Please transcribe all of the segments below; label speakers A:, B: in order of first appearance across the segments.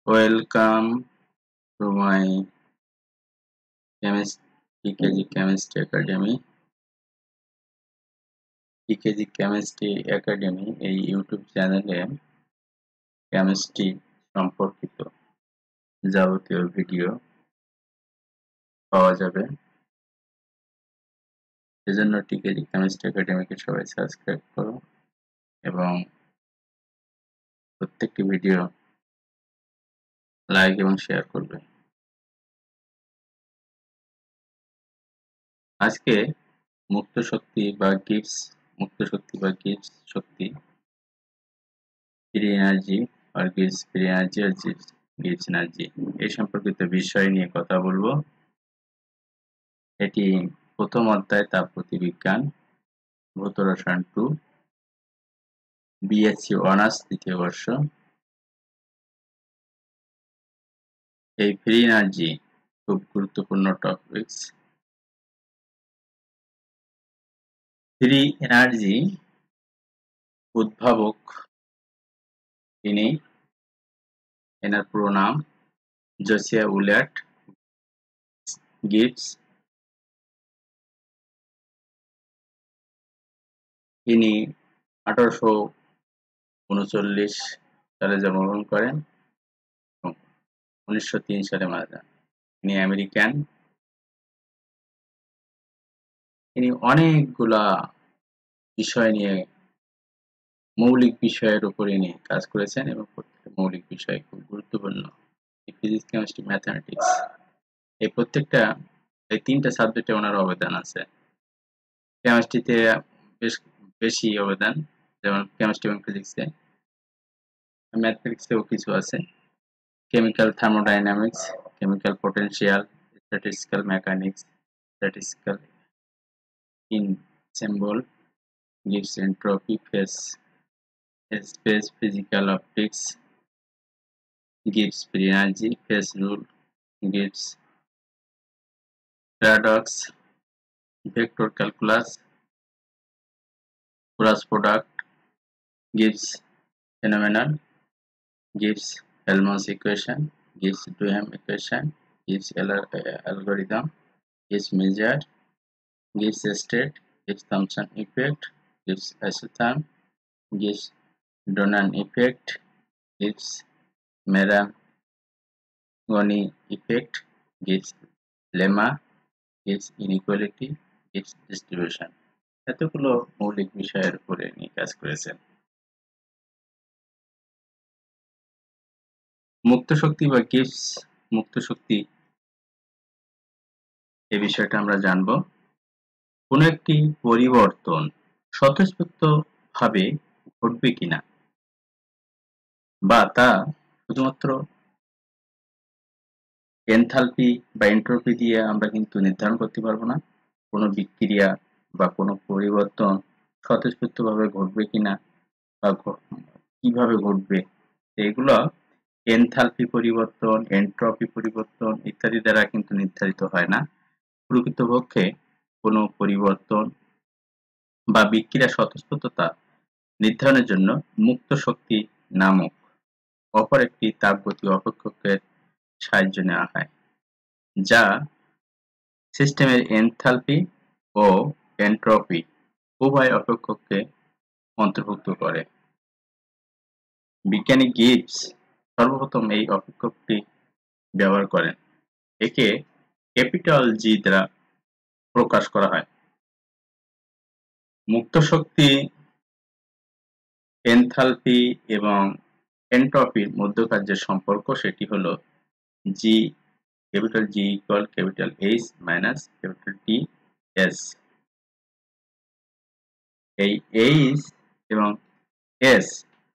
A: Welcome to my TKG Chemistry Academy. TKG Chemistry Academy এই YouTube চ্যানেলে chemistry সম্পর্কিত যাবতীয় ভিডিও পাওয়া যাবে। সেজন্য TKG Chemistry Academy-কে সবাই সাবস্ক্রাইব করো এবং প্রত্যেকটি ভিডিও লাইক এবং শেয়ার করবে। আজকে মুক্ত শক্তি বা গিবস শক্তি ফ্রি এনার্জি আর গিবস ফ্রি এনার্জি আর গিবস এনার্জি এই সম্পর্কিত বিষয় নিয়ে কথা বলবো। এটি প্রথম অধ্যায় তাপগতিবিজ্ঞান ভৌত রসায়ন 2 বিএসসি অনার্স দ্বিতীয় বর্ষ। এই ফ্রি এনার্জি খুব গুরুত্বপূর্ণ টপিকস। ফ্রি এনার্জি উদ্ভাবক তিনি, এনার পুরো নাম জোসিয়া উইলিয়াম গিবস। তিনি 1839 সালে জন্মগ্রহণ করেন এবং 1903 সালে মারা যান। তিনি আমেরিকান। তিনি অনেকগুলা বিষয় নিয়ে মৌলিক বিষয়ের উপরে নিয়ে কাজ করেছেন এবং প্রত্যেকটা মৌলিক বিষয় খুব গুরুত্বপূর্ণ। ফিজিক্স, কেমিস্ট্রি, ম্যাথমেটিক্স এই প্রত্যেকটা এই তিনটা সাবজেক্টে ওনার অবদান আছে। কেমিস্ট্রিতে বেশ বেশি অবদান, যেমন কেমিস্ট্রি এবং ফিজিক্সে। ম্যাথমেটিক্সেও কিছু আছে, chemical thermodynamics, chemical potential, statistical mechanics, statistical ensemble, gives entropy, space physical optics, gives free energy, phase rule, gives paradox, vector calculus, cross product, gives phenomenon, gives Helmholtz equation, gives Duhem equation, gives algorithm, gives measure, gives state, gives Thomson effect, gives isotherm, gives Donan effect, gives Marangoni effect, gives lemma, gives inequality, gives distribution। এতগুলো মৌলিক বিষয়ের উপরে নিয়ে কাজ করেছেন। মুক্ত শক্তি বা গিবস মুক্ত শক্তি এই বিষয়টা আমরা জানব। কোন একটি পরিবর্তন স্বতঃস্ফূর্তভাবে ঘটবে কিনা বা তা শুধুমাত্র এনথালপি বা এন্ট্রপি দিয়ে আমরা কিন্তু নির্ধারণ করতে পারবো না। কোনো বিক্রিয়া বা কোনো পরিবর্তন স্বতঃস্ফূর্তভাবে ঘটবে কিনা বা কিভাবে ঘটবে, এগুলো এনথালপি পরিবর্তন, এন্ট্রপি পরিবর্তন ইত্যাদি দ্বারা কিন্তু নির্ধারিত হয় না। প্রকৃতপক্ষে কোনো পরিবর্তন বা বিক্রিয়ার স্বতঃস্ফূর্ততা নির্ধারণের জন্য মুক্ত শক্তি নামক অপর একটি তাপগতীয় অপেক্ষকের সাহায্য নেওয়া হয়, যা সিস্টেমের এনথালপি ও এন্ট্রপি উভয় অপেক্ষককে অন্তর্ভুক্ত করে। বিজ্ঞানী গিবস সর্বপ্রথম এই অপেক্ষকটি ব্যবহার করেন। একে ক্যাপিটাল জি দ্বারা প্রকাশ করা হয়। মুক্ত শক্তি, এনথালপি এবং এন্ট্রপির মধ্যকার যে সম্পর্ক সেটি হলো G, capital G equal capital H minus capital T S. এই এইচ এবং এস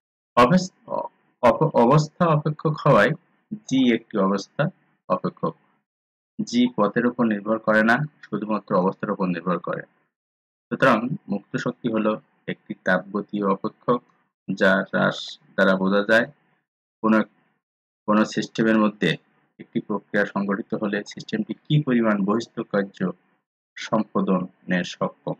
A: অবস্থা অপেক্ষক হওয়ায় জি একটি অবস্থা অপেক্ষক। জি পথের উপর নির্ভর করে না, শুধুমাত্র অবস্থার উপর নির্ভর করে। সুতরাং মুক্ত শক্তি হলো একটি তাপগতীয় অপেক্ষক, যা হ্রাস দ্বারা বোঝা যায় কোনো সিস্টেমের মধ্যে একটি প্রক্রিয়া সংঘটিত হলে সিস্টেমটি কি পরিমাণ বহিস্থ কার্য সম্পাদনে সক্ষম।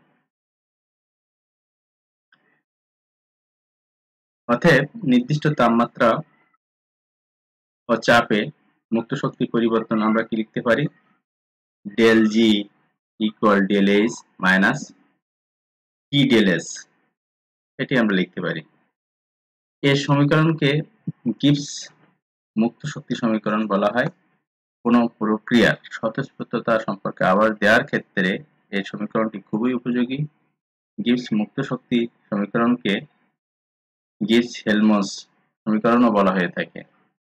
A: অতএব নির্দিষ্ট তাপমাত্রা ও চাপে মুক্ত শক্তি পরিবর্তন আমরা কি লিখতে পারি? Del G equal del H minus T del S, এটি আমরা লিখতে পারি। এই সমীকরণকে গিবস মুক্ত শক্তি সমীকরণ বলা হয়। কোনো প্রক্রিয়ার স্বতঃস্ফূর্ততা সম্পর্কে আবার দেওয়ার ক্ষেত্রে এই সমীকরণটি খুবই উপযোগী। গিবস মুক্ত শক্তি সমীকরণকে গিবস-হেলমস সমীকরণও বলা হয়ে থাকে।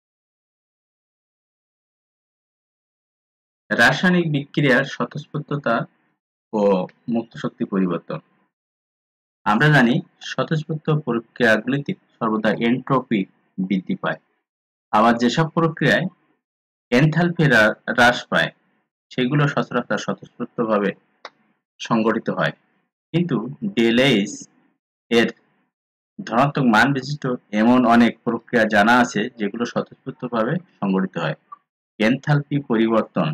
A: রাসায়নিক বিক্রিয়ার স্বতঃস্ফূর্ততা ও মুক্ত শক্তি পরিবর্তন। আমরা জানি স্বতঃস্ফূর্ত প্রক্রিয়াগুলিতে সর্বদা এনট্রপি বৃদ্ধি পায়, আবার যেসব প্রক্রিয়ায় এনথালপি হ্রাস পায় সেগুলো সচরাচর স্বতঃস্ফূর্তভাবে সংঘটিত হয়। কিন্তু ডেল এইচ এর ধনাত্মক মান বিশিষ্ট এমন অনেক প্রক্রিয়া জানা আছে যেগুলো স্বতঃস্ফূর্তভাবে সংঘটিত হয়। এনথালপি পরিবর্তন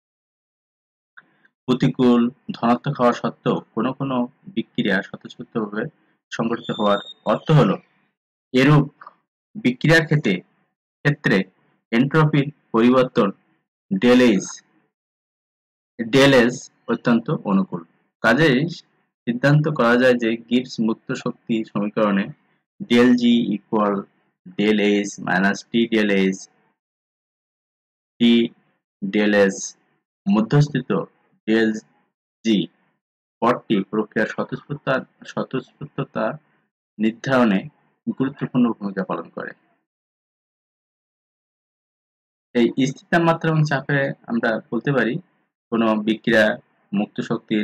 A: প্রতিকূল ধনাত্মক হওয়া সত্ত্বেও কোনো কোনো বিক্রিয়া স্বতঃস্ফূর্তভাবে সংঘটিত হওয়ার অর্থ হলো এরূপ বিক্রিয়ার ক্ষেত্রে এনট্রপির পরিবর্তন ডেল এস অত্যন্ত অনুকূল। কাজেই সিদ্ধান্ত করা যায় যে গিবস মুক্ত শক্তি সমীকরণে del G equal del H minus T del H T del S মধ্যস্থিত ডেল জি পদটি প্রক্রিয়ার স্বতঃস্ফূর্ততা নির্ধারণে গুরুত্বপূর্ণ ভূমিকা পালন করে। এই স্থির তাপমাত্রা এবং চাপে আমরা বলতে পারি কোনো বিক্রিয়া মুক্ত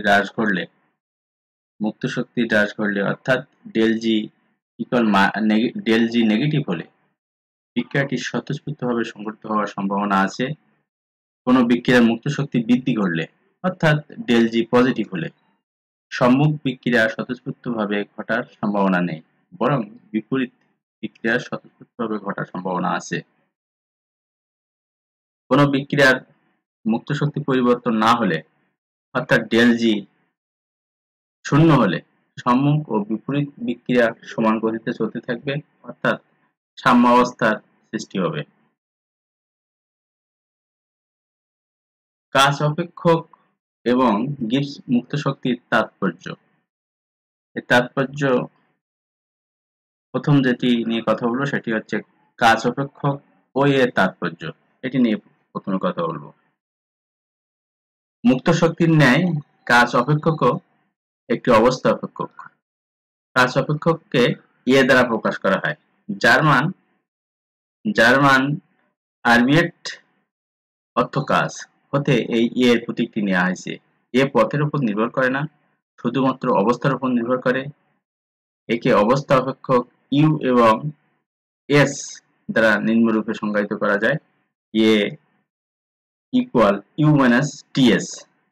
A: শক্তি হ্রাস ঘটলে অর্থাৎ del G equal del G negative হলে বিক্রিয়াটি স্বতঃস্ফূর্তভাবে সংঘটিত হওয়ার সম্ভাবনা আছে। কোনো বিক্রিয়ার মুক্ত শক্তি বৃদ্ধি ঘটলে অর্থাৎ ডেল জি পজিটিভ হলে সম্মুখ বিক্রিয়া স্বতঃস্ফূর্তভাবে ঘটার সম্ভাবনা নেই, বরং বিপরীত বিক্রিয়া স্বতঃস্ফূর্তভাবে ঘটার সম্ভাবনা আছে। কোনো বিক্রিয়ার মুক্ত শক্তি পরিবর্তন না হলে অর্থাৎ ডেল জি শূন্য হলে সম্মুখ ও বিপরীত বিক্রিয়া সমান গতিতে চলতে থাকবে, অর্থাৎ সাম্যাবস্থার সৃষ্টি হবে। কাচ অপেক্ষক এবং গিবস মুক্ত শক্তির তাৎপর্য। এর তাৎপর্য প্রথম যেটি নিয়ে কথা বলবো সেটি হচ্ছে কাচ অপেক্ষক ও এর তাৎপর্য। এটি নিয়ে প্রথমে কথা বলবো। মুক্ত শক্তির ন্যায় কাচ অপেক্ষকও একটি অবস্থা অপেক্ষক। কাচ অপেক্ষককে এ দ্বারা প্রকাশ করা হয়, যার মান আরবিয়েট অর্থ কাচ হতে এই এর প্রতীকটি নেওয়া হয়েছে। এ পথের উপর নির্ভর করে না, শুধুমাত্র অবস্থার উপর নির্ভর করে। একে অবস্থা অপেক্ষক ইউ এবং এস দ্বারা নিম্নরূপে সংজ্ঞায়িত করা যায়: A equal U minus TS.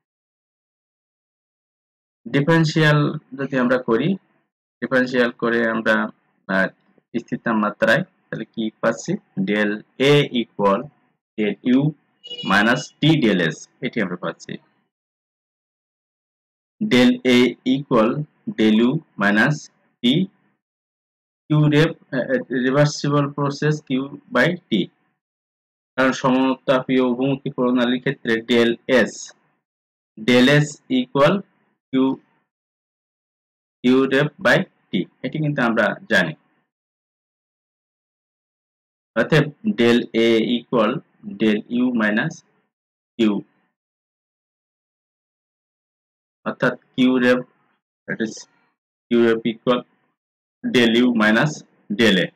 A: Differential যদি আমরা করি, ডিফারেন্সিয়াল করে আমরা স্থির তাপমাত্রায় তাহলে কি পাচ্ছি? Del A equal del U minus T del S, এটি আমরা পাচ্ছি। Del A equal del U minus T Q reversible process Q by T, কারণ সমতাপীয় বহুমুখী প্রণালীর ক্ষেত্রে del S equal Q rev by T, এটি কিন্তু আমরা জানি। অতএব del A equal del U minus Q, অর্থাৎ Q rev equal del U minus del A.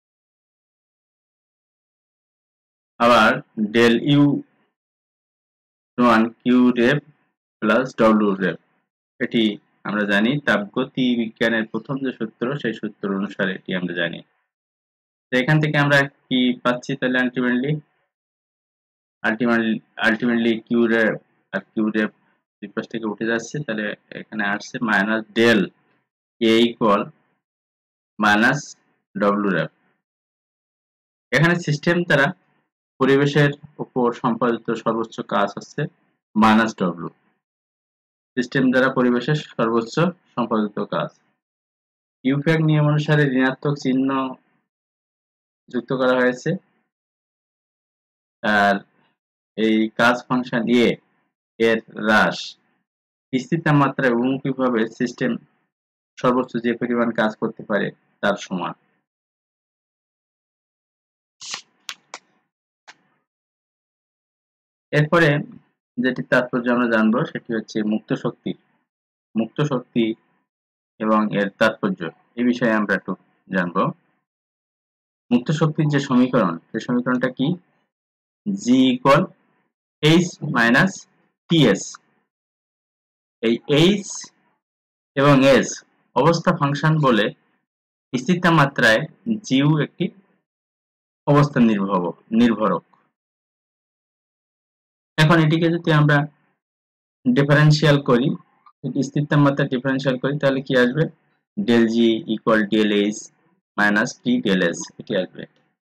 A: আবার ডেল ইউ সমান Q rev plus W rev, এটি আমরা জানি তাপগতি বিজ্ঞানের প্রথম যে সূত্র সেই সূত্র অনুসারে এটি আমরা জানি। তো এখান থেকে আমরা কি পাচ্ছি তাহলে আলটিমেটলি কিউ রেপ আর কিউ রেপ দুই পাশ থেকে উঠে যাচ্ছে, তাহলে এখানে আসছে minus del A equal minus W rev. এখানে সিস্টেম দ্বারা পরিবেশের উপর সম্পাদিত সর্বোচ্চ কাজ হচ্ছে মাইনাস ডব্লিউ। সিস্টেম দ্বারা পরিবেশের সর্বোচ্চ সম্পাদিত কাজ। ইউফ্যাক নিয়ম অনুসারে ঋণাত্মক চিহ্ন যুক্ত করা হয়েছে। আর এই কাজ ফাংশন এ এর হ্রাস স্থির তাপমাত্রায় বহুমুখীভাবে সিস্টেম সর্বোচ্চ যে পরিমাণ কাজ করতে পারে তার সমান। এরপরে যেটি তাৎপর্য আমরা জানবো সেটি হচ্ছে মুক্ত শক্তি এবং এর তাৎপর্য এই বিষয়ে আমরা একটু জানবো। মুক্ত শক্তির যে সমীকরণ সেই সমীকরণটা কি? G equal H minus TS। এই H এবং S অবস্থা ফাংশন বলে স্থির তাপমাত্রায় জিউ একটি অবস্থান নির্ভরক। এখন এটিকে যদি আমরা ডিফারেন্সিয়াল করি, স্থির তাপমাত্রা ডিফারেন্সিয়াল করি তাহলে কি আসবে? Del G equal del H minus T del S এটি আসবে।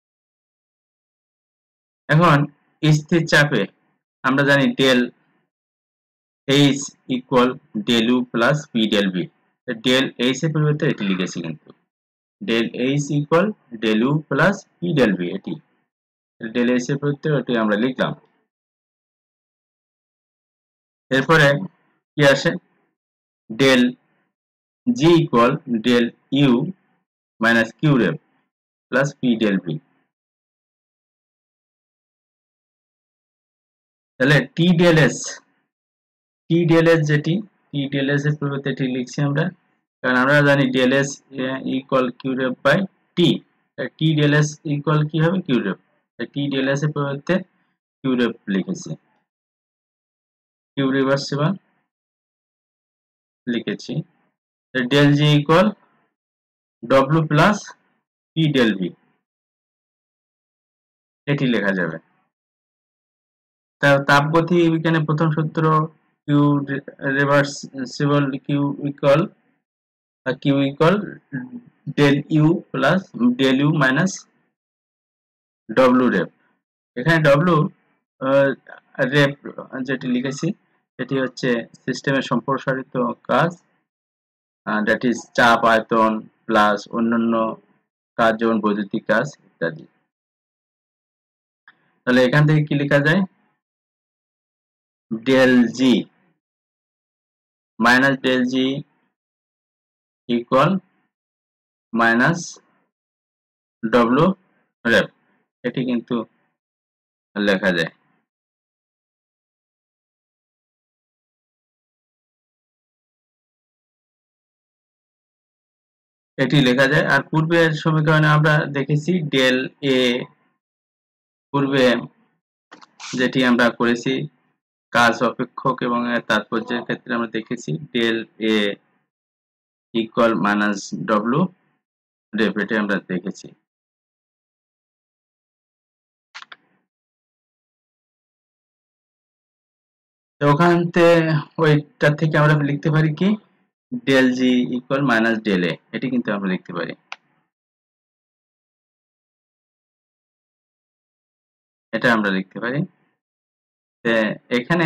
A: এখন স্থির চাপে আমরা জানি del H equal del U plus P del B. Del H এর পরিবর্তে এটি লিখেছি, কিন্তু del H equal del U plus P del B, এটি ডেল এইচ এর পরিবর্তে এটি আমরা লিখলাম। এরপরে কি আসে? Del G equal del U minus Q rev plus P del B. তাহলে টি ডেল এস যেটি টি ডেল এস এর পরিবর্তে এটি লিখছি আমরা, কারণ আমরা জানি del S equal Q rev by T. T del S equal কি হবে? Q rev. T del S এর পরিবর্তে কিউ রেপ লিখেছি, কিউ রিভার্সিবল লিখেছি। Del G equal W plus P del V, এটি লেখা যাবে। তাপগতি বিজ্ঞানের প্রথম সূত্র Q reversible Q equal del U plus del U minus W rev. এখানে ডব্লিউ রেপ যেটি লিখেছি সেটি হচ্ছে সিস্টেমের সম্প্রসারিত কাজ, দ্যাট ইজ চাপ, আয়তন প্লাস অন্যান্য কাজ যেমন বৈদ্যুতিক কাজ ইত্যাদি। তাহলে এখান থেকে কি লেখা যায়? Del G minus del G equal minus W rev, এটি কিন্তু লেখা যায়। এটি লেখা যায়। আর পূর্বের সমীকরণে আমরা দেখেছি ডেল এ, পূর্বে যেটি আমরা করেছি কাজ অপেক্ষক এবং এর তাৎপর্যের ক্ষেত্রে আমরা দেখেছি del A equal minus W rev, এটি আমরা দেখেছি। তো ওখান ওইটার থেকে আমরা লিখতে পারি কি? Del G equal minus del A, এটি কিন্তু আমরা লিখতে পারি, এটা আমরা লিখতে পারি। এখানে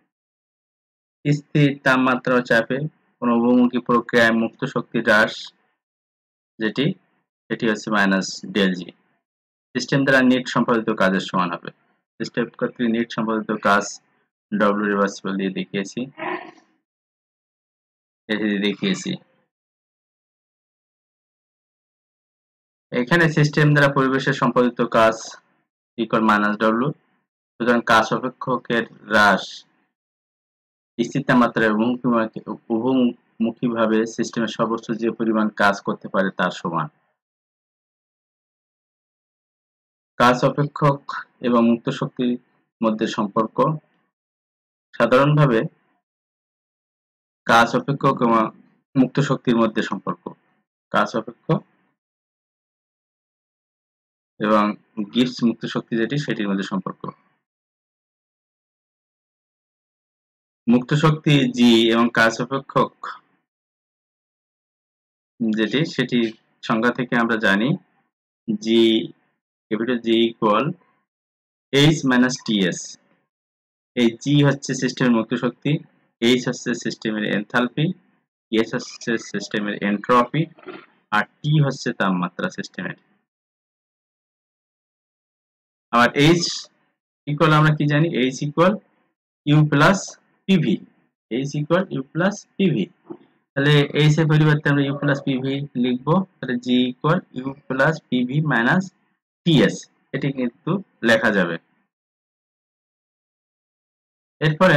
A: স্থির তাপমাত্রা ও চাপে কোনো বহুমুখী প্রক্রিয়ায় মুক্ত শক্তি হ্রাস যেটি, এটি হচ্ছে মাইনাস ডেল জি। সিস্টেম দ্বারা নেট সম্পাদিত কাজের সমান হবে। সিস্টেম কর্তৃক নেট সম্পাদিত কাজ ডব্লিউ রিভার্সিবল দিয়ে দেখিয়েছি। এখানে সিস্টেম দ্বারা পরিবেশের সম্পাদিত কাজ ইকুয়াল মাইনাস ডব্লিউ। সুতরাং কাজ অপেক্ষকের হ্রাস স্থির তাপমাত্রায় উভমুখীভাবে সিস্টেমের সর্বোচ্চ যে পরিমাণ কাজ করতে পারে তার সমান। কাজ অপেক্ষক এবং মুক্ত শক্তির মধ্যে সম্পর্ক সাধারণভাবে কাজ অপেক্ষক এবং মুক্ত শক্তির মধ্যে সম্পর্ক, কাজ অপেক্ষক এবং গিবস মুক্ত শক্তি যেটি সেটির মধ্যে সম্পর্ক। মুক্ত শক্তি জি এবং কাজ অপেক্ষক যেটি সেটি সংজ্ঞা থেকে আমরা জানি G capital G equal H minus TS. এই জি হচ্ছে সিস্টেমের মুক্ত শক্তি, এইচ হচ্ছে সিস্টেমের এনথালপি, এস হচ্ছে সিস্টেমের এনট্রপি, আর টি হচ্ছে তাপমাত্রা সিস্টেমের। আবার এইচ ইকুয়াল আমরা কি জানি, H equal U plus PV, H equal U plus PV. তাহলে এইচ এর পরিবর্তে আমরা ইউ প্লাস পিভি লিখবো, তাহলে G equal U plus PV minus TS, এটি কিন্তু লেখা যাবে। এরপরে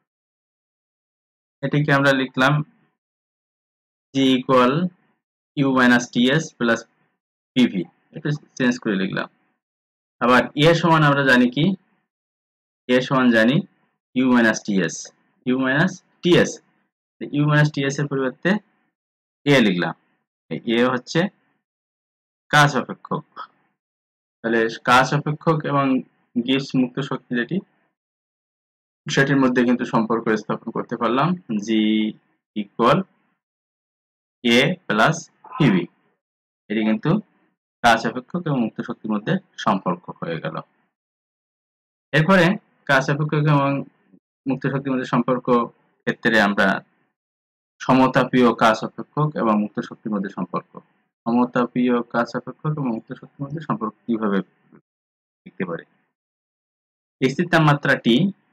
A: এটিকে আমরা লিখলাম G equal U minus TS plus PV, একটু চেঞ্জ করে লিখলাম। আবার এ সমান আমরা জানি কি, এ সমান জানি U minus TS, U minus TS, U minus TS এর পরিবর্তে এ লিখলাম। এ হচ্ছে কাচ অপেক্ষক, তাহলে কাচ অপেক্ষক এবং গিবস মুক্ত শক্তি যেটি, সেটির মধ্যে কিন্তু সম্পর্ক স্থাপন করতে পারলাম, G equal A plus PV, এটি কিন্তু কাচ অপেক্ষক এবং মুক্ত শক্তির মধ্যে সম্পর্ক হয়ে গেল। এরপরে কাচ অপেক্ষক এবং মুক্ত শক্তির মধ্যে সম্পর্ক ক্ষেত্রে আমরা সমতাপীয় কাচ অপেক্ষক এবং মুক্ত শক্তির মধ্যে সম্পর্ক, সমতাপীয় কাচ অপেক্ষক এবং মুক্ত শক্তির মধ্যে সম্পর্ক কিভাবে লিখতে পারি। স্থির তাপমাত্রা টি,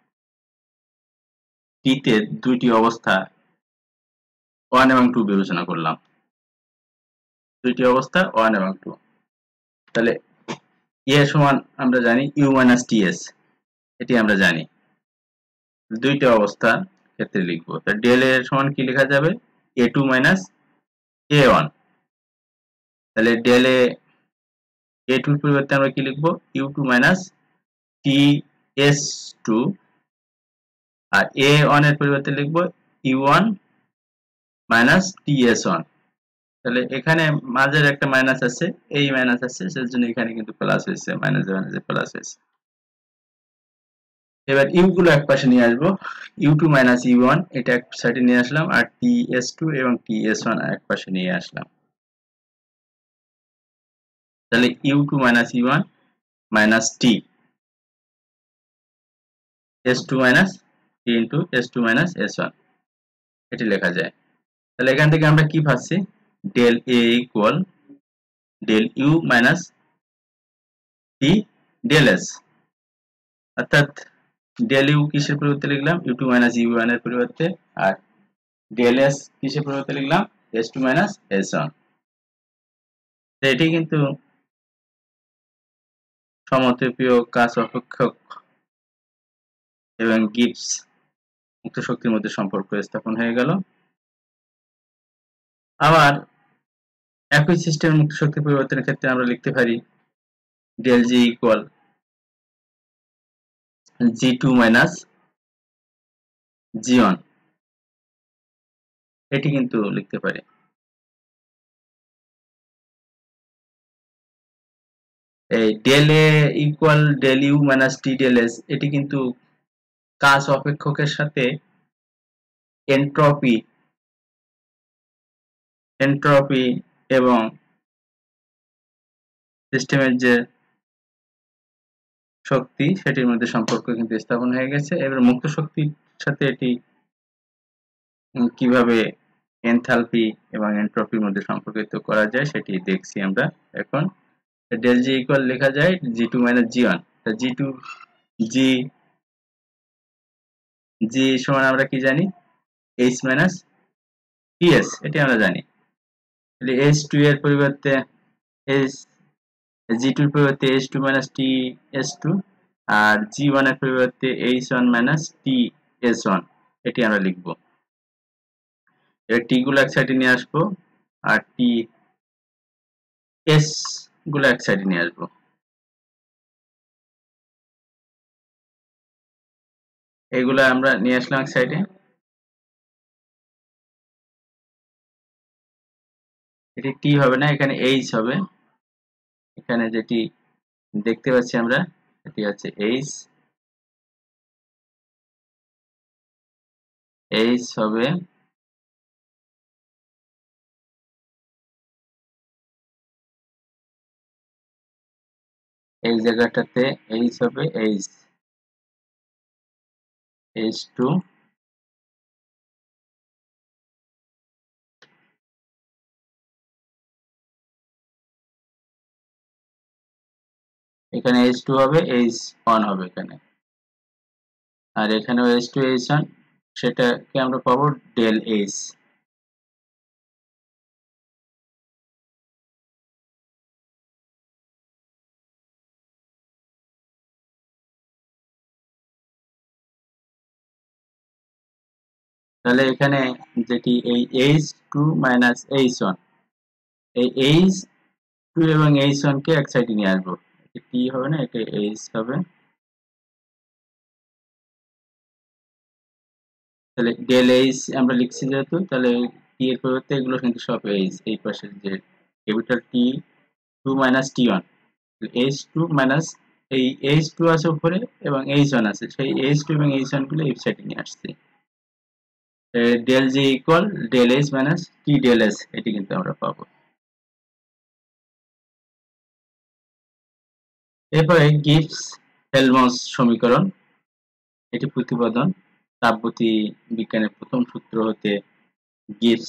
A: টিতে দুইটি অবস্থা 1 এবং 2 বিবেচনা করলাম, দুইটি অবস্থা 1 এবং 2। তাহলে এ সমান আমরা জানি ইউ মাইনাস টিএস, এটি আমরা জানি, দুইটা অবস্থা ক্ষেত্রে লিখবো। তাহলে ডেল এর সমান কি লেখা যাবে, A two minus A one. তাহলে ডেল এ টুর পরিবর্তে আমরা কি লিখবো, U two minus T S two, আর এ ওয়ান এর পরিবর্তে লিখবো U one minus T S one. তাহলে এখানে মাঝের একটা মাইনাস আছে, এই মাইনাস আছে, সেজন্য এখানে কিন্তু প্লাস হয়েছে, মাইনাসে মাইনাসে প্লাস হয়েছে। এবার ইউ গুলো এক পাশে নিয়ে আসবো, U two minus U one এটা এক সাইডে নিয়ে আসলাম, আর টি এস টু এবং টি এস ওয়ান এক পাশে নিয়ে আসলাম। তাহলে U two minus U one minus T S two minus T into S two minus S one, এটি লেখা যায়। তাহলে এখান থেকে আমরা কি পাচ্ছি, del A equal del U minus T del S, অর্থাৎ ডেল ইউ কিসের পরিবর্তে লিখলাম, U two minus U one এর পরিবর্তে, আর ডেল এস কিসের পরিবর্তে লিখলাম, S two minus S one. এটি কিন্তু সমতাপীয় কাচ অপেক্ষক এবং গিবস মুক্ত শক্তির মধ্যে সম্পর্ক স্থাপন হয়ে গেল। আবার একই সিস্টেমের মুক্ত শক্তি পরিবর্তনের ক্ষেত্রে আমরা লিখতে পারি del G equal G two minus G one, এটি কিন্তু লিখতে পারি। এই del A equal del U minus T del S, এটি কিন্তু কাচ অপেক্ষকের সাথে এনট্রপি এনট্রপি এবং সিস্টেমের যে শক্তি সেটির মধ্যে সম্পর্ক কিন্তু স্থাপন হয়ে গেছে। এবার মুক্ত শক্তির সাথে এটি কিভাবে এনথালপি এবং এনট্রপির মধ্যে সম্পর্কিত করা যায় সেটি দেখছি আমরা এখন। ডেল জি ইকুয়াল লেখা যায় G two minus G one, G two G G সমান আমরা কি জানি, এইচ মাইনাস টিএস, এটি আমরা জানি। তাহলে এইচ টু এর পরিবর্তে এইচ, জি টুর পরিবর্তে H two minus T S two, আর জি ওয়ান এর পরিবর্তে H one minus T S one, এটি আমরা লিখবো। এবার টি গুলো এক সাইডে নিয়ে আসবো, আর টি এস গুলো এক সাইডে নিয়ে আসবো। এগুলো আমরা নিয়ে আসলাম এক সাইডে। এটি টি হবে না, এখানে এইচ হবে। এখানে যেটি দেখতে পাচ্ছি আমরা, এটি হচ্ছে এইচ, এইচ হবে এই জায়গাটাতে, এইচ হবে এইচ, এইচ টু, এখানে H2 হবে, H1 হবে এখানে, আর এখানেও H2 H1, সেটাকে আমরা পাবো ডেল H। তাহলে এখানে যেটি এই H2 মাইনাস H1, এই H2 এবং H1 কে এক সাইডে নিয়ে আসবো, এটা T হবে না, এটা H হবে। তাহলে ডেল H আমরা লিখছি যেহেতু, তাহলে T এর পরিবর্তে এগুলো কিন্তু সব H, এই পাশের যে capital T2 minus T1, H2 minus এই H2 আছে উপরে এবং H1 আছে, সেই H2 এবং H1 গুলো এই সাইডে নিয়ে আসছি। Del G equal del H minus T del S, এটি কিন্তু আমরা পাবো। এরপরে গিবস হেলমস সমীকরণ, এটি প্রতিপাদন তাপগতি বিজ্ঞানের প্রথম সূত্র হতে গিবস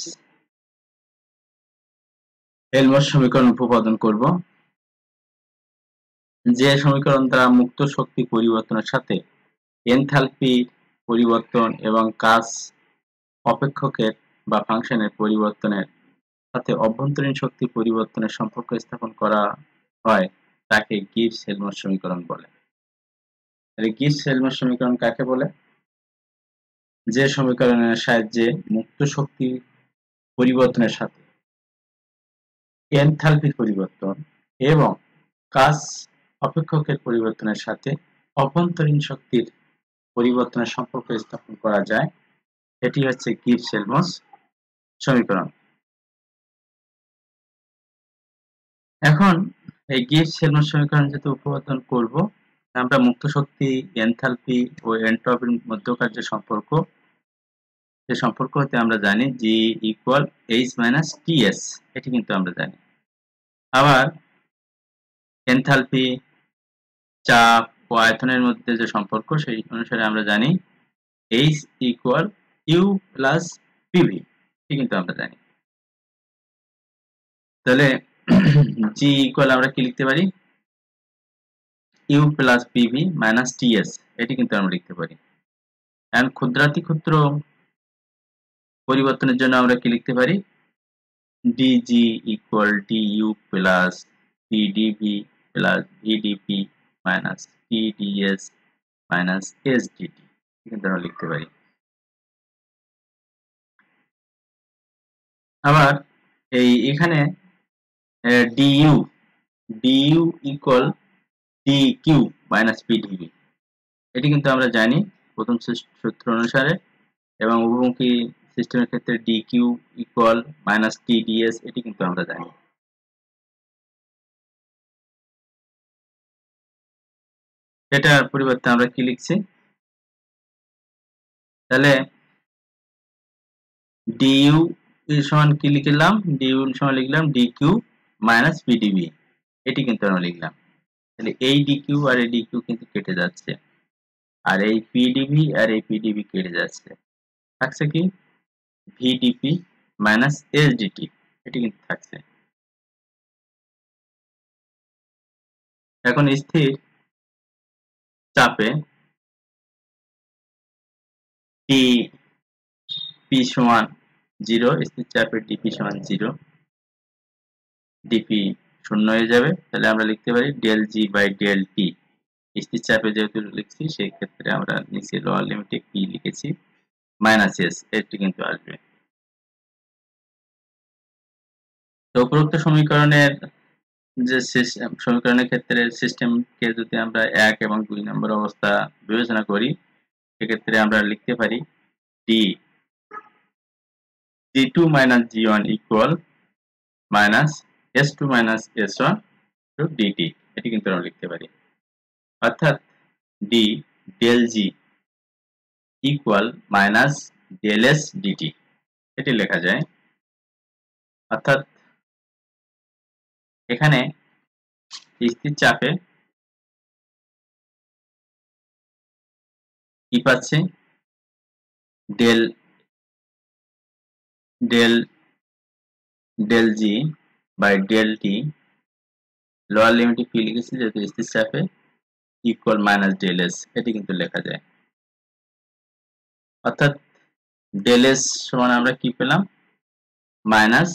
A: হেলমস সমীকরণ উপপাদন করব, যে সমীকরণ দ্বারা মুক্ত শক্তি পরিবর্তনের সাথে এনথালপি পরিবর্তন এবং কাজ অপেক্ষকের বা ফাংশনের পরিবর্তনের সাথে অভ্যন্তরীণ শক্তি পরিবর্তনের সম্পর্ক স্থাপন করা হয় তাকে গিবস হেলমস সমীকরণ বলে। গিবস হেলমস সমীকরণ কাকে বলে? যে সমীকরণের সাহায্যে মুক্ত শক্তি পরিবর্তনের সাথে এনথালপির পরিবর্তন এবং কাজ অপেক্ষকের পরিবর্তনের সাথে অভ্যন্তরীণ শক্তির পরিবর্তনের সম্পর্ক স্থাপন করা যায়, এটি হচ্ছে গিবস হেলমস সমীকরণ। এখন এই গিবস হেলমস সমীকরণ যেহেতু উপপাদন করব, আমরা মুক্ত শক্তি, এনথালপি ও এন্ট্রপির মধ্যকার যে সম্পর্ক, সে সম্পর্ক হতে আমরা জানি G equal H minus TS, এটি কিন্তু আমরা জানি। আবার এনথালপি, চাপ ও আয়তনের মধ্যে যে সম্পর্ক, সেই অনুসারে আমরা জানি H equal U plus PV, এটি কিন্তু আমরা জানি। তাহলে জি ইকুয়াল আমরা কি লিখতে পারি? U plus PV minus TS, এটি কিন্তু আমরা লিখতে পারি। এখন ক্ষুদ্রাতিক্ষুদ্র পরিবর্তনের জন্য আমরা কি লিখতে পারি? DG equal DU plus DDV plus VDP minus TDS minus SDT, কিন্তু আমরা লিখতে পারি। আবার এখানে DU DU equal DQ minus PDV, এটি কিন্তু আমরা জানি প্রথম সূত্র অনুসারে, এবং উভমুখী সিস্টেমের ক্ষেত্রে ডিকিউ ইকুয়াল মাইনাস টিডিএস, এটি কিন্তু আমরা জানি। এটার পরিবর্তে আমরা কি লিখছি? তাহলে ডিইউ সমান কি লিখলাম? ডিইউ সমান লিখলাম ডিকিউ মাইনাস পিডিবি, এটি কিন্তু আমরা লিখলাম। তাহলে এই ডিকিউ আর এই ডিকিউ কিন্তু কেটে যাচ্ছে, আর এই পিডিবি আর এই পিডিবি কেটে যাচ্ছে, থাকছে কি ভিডিপি মাইনাস এসডিটি, এটি কিন্তু থাকছে। এখন স্থির চাপে ডিপি সমান 0, স্থির চাপে ডিপি সমান 0, ডিপি শূন্য হয়ে যাবে। তাহলে আমরা লিখতে পারি del G by del T, স্থির চাপে যেহেতু লিখছি সেই ক্ষেত্রে আমরা নিচে লোয়ার লিমিটে পি লিখেছি, মাইনাস এস, এটি কিন্তু আসবে। তো উপরোক্ত সমীকরণের যে সমীকরণের ক্ষেত্রে সিস্টেমকে যদি আমরা 1 এবং 2 নম্বর অবস্থা বিবেচনা করি, সেক্ষেত্রে আমরা লিখতে পারি D G two minus G one equal minus S two minus S one to DT, এটি কিন্তু আমরা লিখতে পারি। অর্থাৎ D del G equal minus del S DT, এটি লেখা যায়। অর্থাৎ এখানে স্থির চাপে কি পাচ্ছি? Del del del G by del T lower লিমিটে কি লিখেছি, যেহেতু স্থির চাপে ইকুয়াল মাইনাস ডেল এস, এটি কিন্তু লেখা যায়। অর্থাৎ ডেল এস সমান আমরা কি পেলাম, minus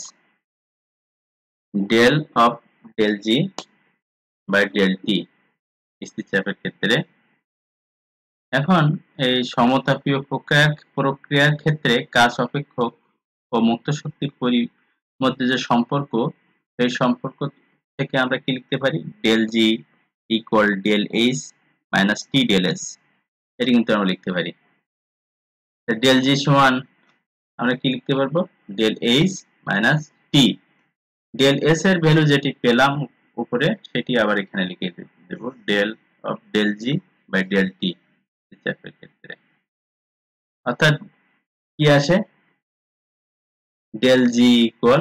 A: del of del G by del T স্থির চাপের ক্ষেত্রে। এখন এই সমতাপীয় প্রক্রিয়ার ক্ষেত্রে কাজ অপেক্ষক ও মুক্ত শক্তির মধ্যে যে সম্পর্ক, সেই সম্পর্ক থেকে আমরা কি লিখতে পারি, del G equal del H minus T del S, এটি কিন্তু আমরা লিখতে পারি। ডেল জি সমান আমরা কি লিখতে পারবো, del H minus T, del S এর ভ্যালু যেটি পেলাম উপরে সেটি আবার এখানে লিখে দেব, del of del G by del T চাপের ক্ষেত্রে। অর্থাৎ কি আসে, del G equal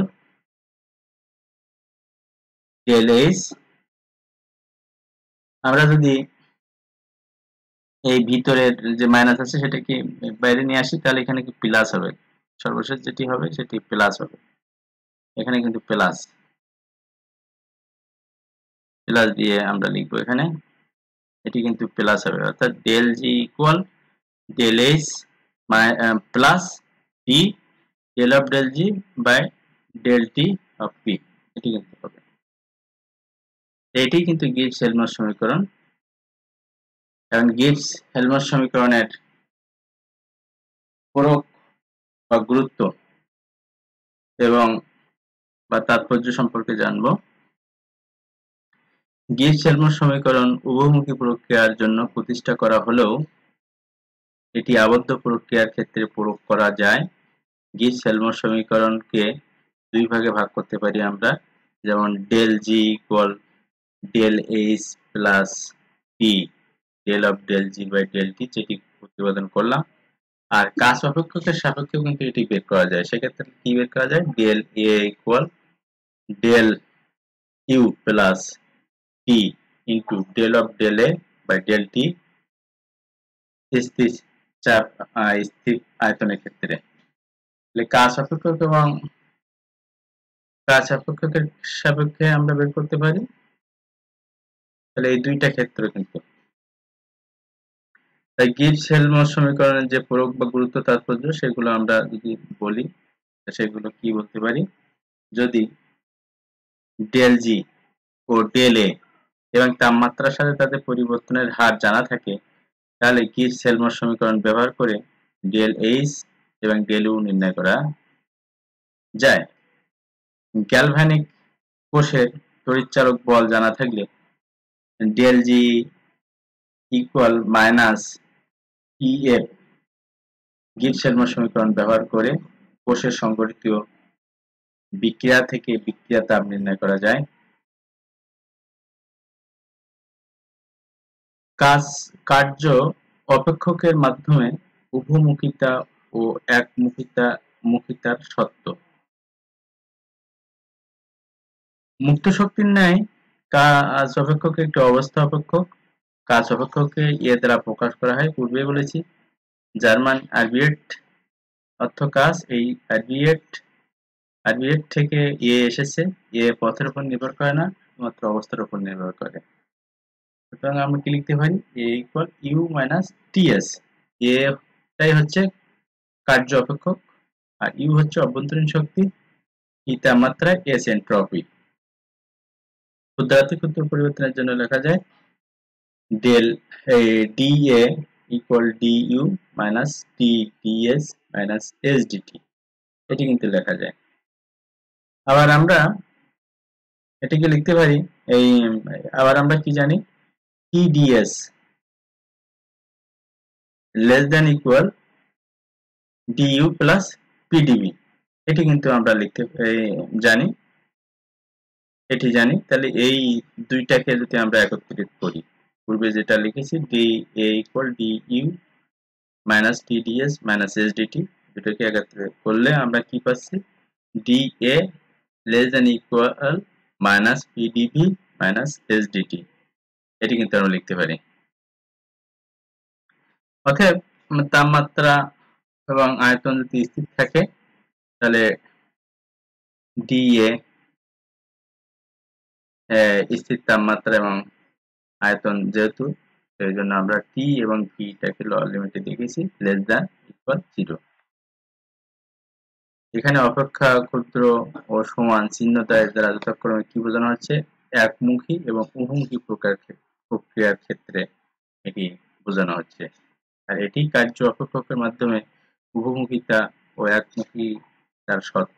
A: del H, আমরা যদি এই ভিতরের যে মাইনাস আছে সেটাকে বাইরে নিয়ে আসি, তাহলে এখানে কি প্লাস হবে, সর্বশেষ যেটি হবে সেটি প্লাস হবে, এখানে কিন্তু প্লাস প্লাস দিয়ে আমরা লিখবো এখানে, এটি কিন্তু প্লাস হবে। অর্থাৎ del G equal del H plus T del of del G by del T of P, এটি কিন্তু হবে। এটি কিন্তু গিবস হেলমস সমীকরণ। এবং গিবস হেলমস সমীকরণের প্রয়োগ বা গুরুত্ব এবং বা তাৎপর্য সম্পর্কে জানবো। গিবস হেলমস সমীকরণ উভয়মুখী প্রক্রিয়ার জন্য প্রতিষ্ঠা করা হলেও এটি আবদ্ধ প্রক্রিয়ার ক্ষেত্রে প্রয়োগ করা যায়। গিবস হেলমস সমীকরণকে দুই ভাগে ভাগ করতে পারি আমরা, যেমন del G equal del H plus T del of del G by del T, যেটি প্রতিপাদন করলাম। আর কাজ অপেক্ষকের সাপেক্ষেও কিন্তু এটি বের করা যায়। সেক্ষেত্রে কি বের করা যায়, del A equal del U plus T into del of del A by del T স্থির চাপ স্থির আয়তনের ক্ষেত্রে। কাজ অপেক্ষক এবং কাজ অপেক্ষকের সাপেক্ষে আমরা বের করতে পারি। তাহলে এই দুইটা ক্ষেত্র কিন্তু, তাই গিবস হেলমস সমীকরণের যে প্রয়োগ বা গুরুত্ব তাৎপর্য সেগুলো আমরা যদি বলি, সেগুলো কি বলতে পারি, যদি ডেল জি ও ডেল এ এবং তাপমাত্রার সাথে তাদের পরিবর্তনের হার জানা থাকে, তাহলে গিবস হেলমস সমীকরণ ব্যবহার করে ডেল এইচ এবং ডেল ইউ নির্ণয় করা যায়। গ্যালভানিক কোষের তড়িৎচালক বল জানা থাকলে del G equal minus EF Gibbs Helmholtz সমীকরণ ব্যবহার করে কোষের সংঘটিত বিক্রিয়া থেকে বিক্রিয়া তাপ নির্ণয় করা যায়। কার্য অপেক্ষকের মাধ্যমে উভমুখিতা ও একমুখিতার সত্য। মুক্ত শক্তির ন্যায় কাজ অপেক্ষক একটি অবস্থা অপেক্ষক। কাজ অপেক্ষককে এ দ্বারা প্রকাশ করা হয়, পূর্বে বলেছি। জার্মান আরবিয়েট অর্থ কাজ, এই আরবিয়েট থেকে এ এসেছে, এ পথের উপর নির্ভর করে না, মাত্র অবস্থার উপর নির্ভর করে। সুতরাং আমরা কি লিখতে পারি, A equal U minus TS, এটাই হচ্ছে কার্য অপেক্ষক আর ইউ হচ্ছে অভ্যন্তরীণ শক্তি, ই তাপমাত্রা, এস এন্ট্রপি। ক্ষুদ্রাতি ক্ষুদ্র পরিবর্তনের জন্য লেখা যায় del D A equal D U minus T DS minus S DT, এটি কিন্তু লেখা যায়। আবার আমরা এটিকে লিখতে পারি এই, আবার আমরা কি জানি, TDS less then equal DU plus PDV, এটি কিন্তু আমরা লিখতে জানি, এটি জানি। তাহলে এই দুইটাকে যদি আমরা একত্রিত করি, পূর্বে যেটা লিখেছি D A equal D U minus TDS minus SDT, দুটোকে একত্রিত করলে আমরা কি পাচ্ছি, D A less then equal minus PDV minus SDT, এটি কিন্তু আমরা লিখতে পারি। অতএব তাপমাত্রা এবং আয়তন যদি স্থির থাকে, তাহলে ডি এ স্থির তাপমাত্রা এবং আয়তন যেহেতু, সেই জন্য আমরা টি এবং ভিটাকে লোয়ার লিমিটে দেখেছি লেস দ্যান ইকুয়াল 0। এখানে অপেক্ষা ক্ষুদ্র ও সমান চিহ্ন দ্বারা যথাক্রমে কি বোঝানো হচ্ছে? একমুখী এবং উভমুখী প্রক্রিয়ার ক্ষেত্রে এটি বোঝানো হচ্ছে। আর এটি কার্য অপেক্ষকের মাধ্যমে উভমুখিতা ও একমুখিতার শর্ত।